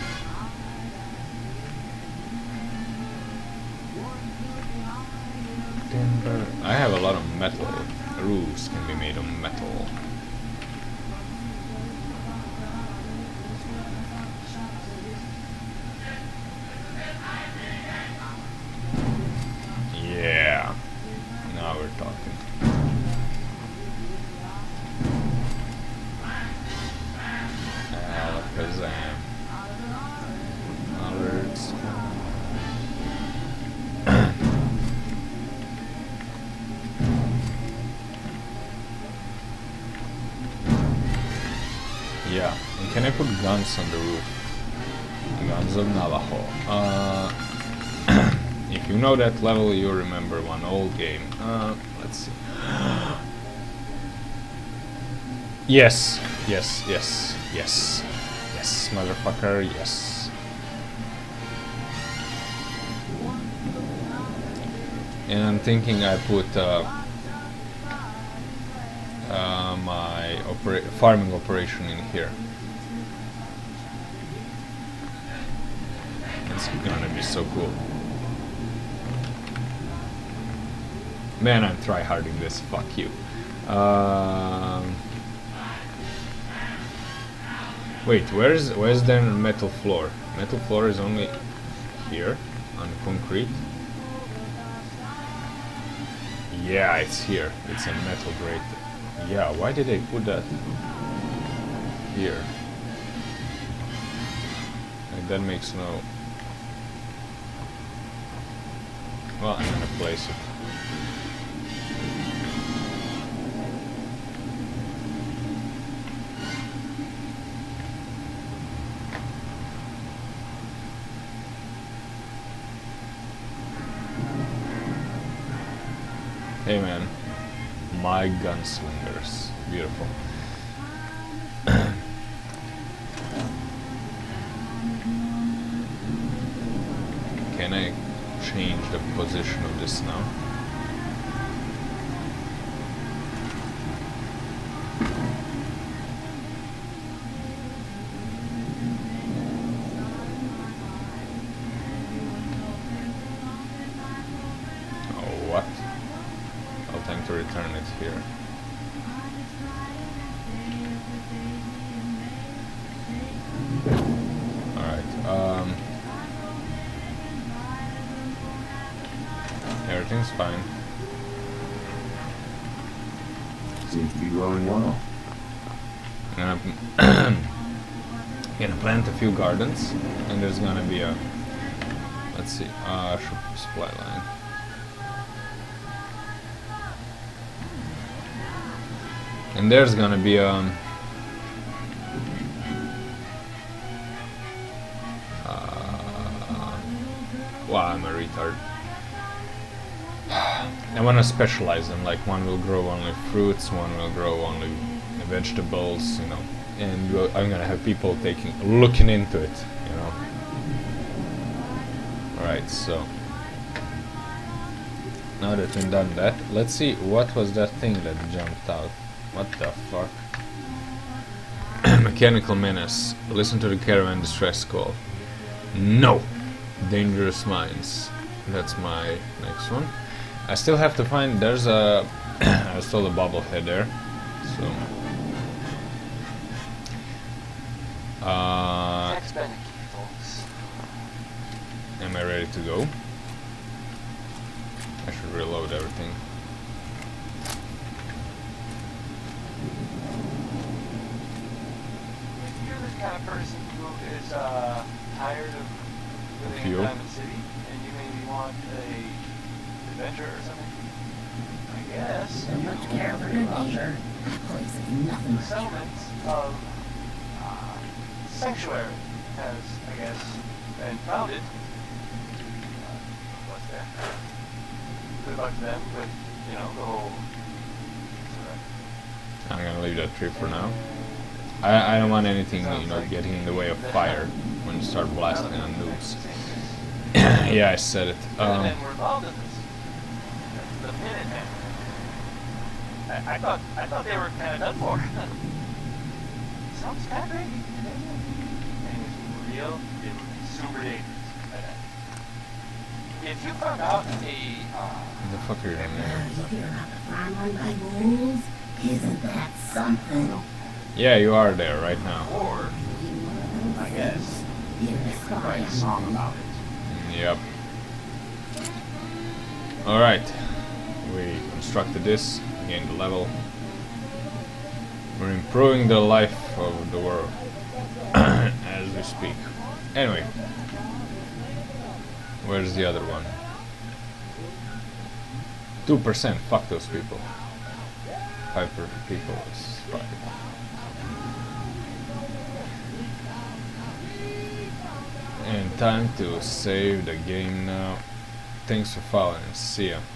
Timber. I have a lot of metal. Roofs can be made of metal. Yeah. Now we're talking. Alakazam. Alerts. Yeah, and can I put guns on the roof? Guns of Navajo. Uh, if you know that level, you remember one old game. Uh, let's see. Yes, yes, yes, yes, yes, motherfucker, yes. And I'm thinking I put uh, uh, my opera farming operation in here. It's gonna be so cool. Man, I'm tryharding this. Fuck you. Um, wait, where's where's the metal floor? Metal floor is only here on concrete. Yeah, it's here. It's a metal grate. Yeah, why did they put that here? Like, that makes no... Well, I'm gonna place it. Hey man, my gunslingers, beautiful. Can I change the position of this now? Oh, what? I'll time to return it here. Alright, um... everything's fine. Seems to be growing well. I'm gonna, gonna plant a few gardens, and there's gonna be a... let's see, uh, supply line. And there's gonna be a... Um, uh, wow, I'm a retard. I want to specialize them, like one will grow only fruits, one will grow only vegetables, you know, and we'll, I'm gonna have people taking, looking into it, you know. Alright, so now that we've done that, let's see, what was that thing that jumped out? What the fuck? Mechanical menace. Listen to the caravan distress call. No! Dangerous mines. That's my next one. I still have to find, there's a... I saw the bobblehead there, so... Uh, am I ready to go? I should reload everything. is uh, tired of living Fuel. in Diamond City, and you maybe want a adventure or something. I guess. So much care for your neighbor. That place is nothing The but settlement of uh, Sanctuary has, I guess, been founded. Uh, what's there? Good luck to them with, you know, the whole. I'm gonna leave that tree for now. I, I don't want anything, you know, getting in the way of fire when you start blasting on nukes. Yeah, I said it. Um, Minutemen were involved in this. The Minutemen. I, I thought I thought they were kind of done for. Sounds kind of crazy. And it's real, it's super dangerous. If you found out a uh, what the fuck are you doing there? you hear about the farm run by wolves? Isn't that something? Yeah, you are there right now. war, I guess, You're a you could spy write a on song me. about it. Yep. Alright. We constructed this, gained the level. We're improving the life of the world as we speak. Anyway. Where's the other one? two percent. Fuck those people. five percent people is fine. And time to save the game now. Thanks for following. See ya.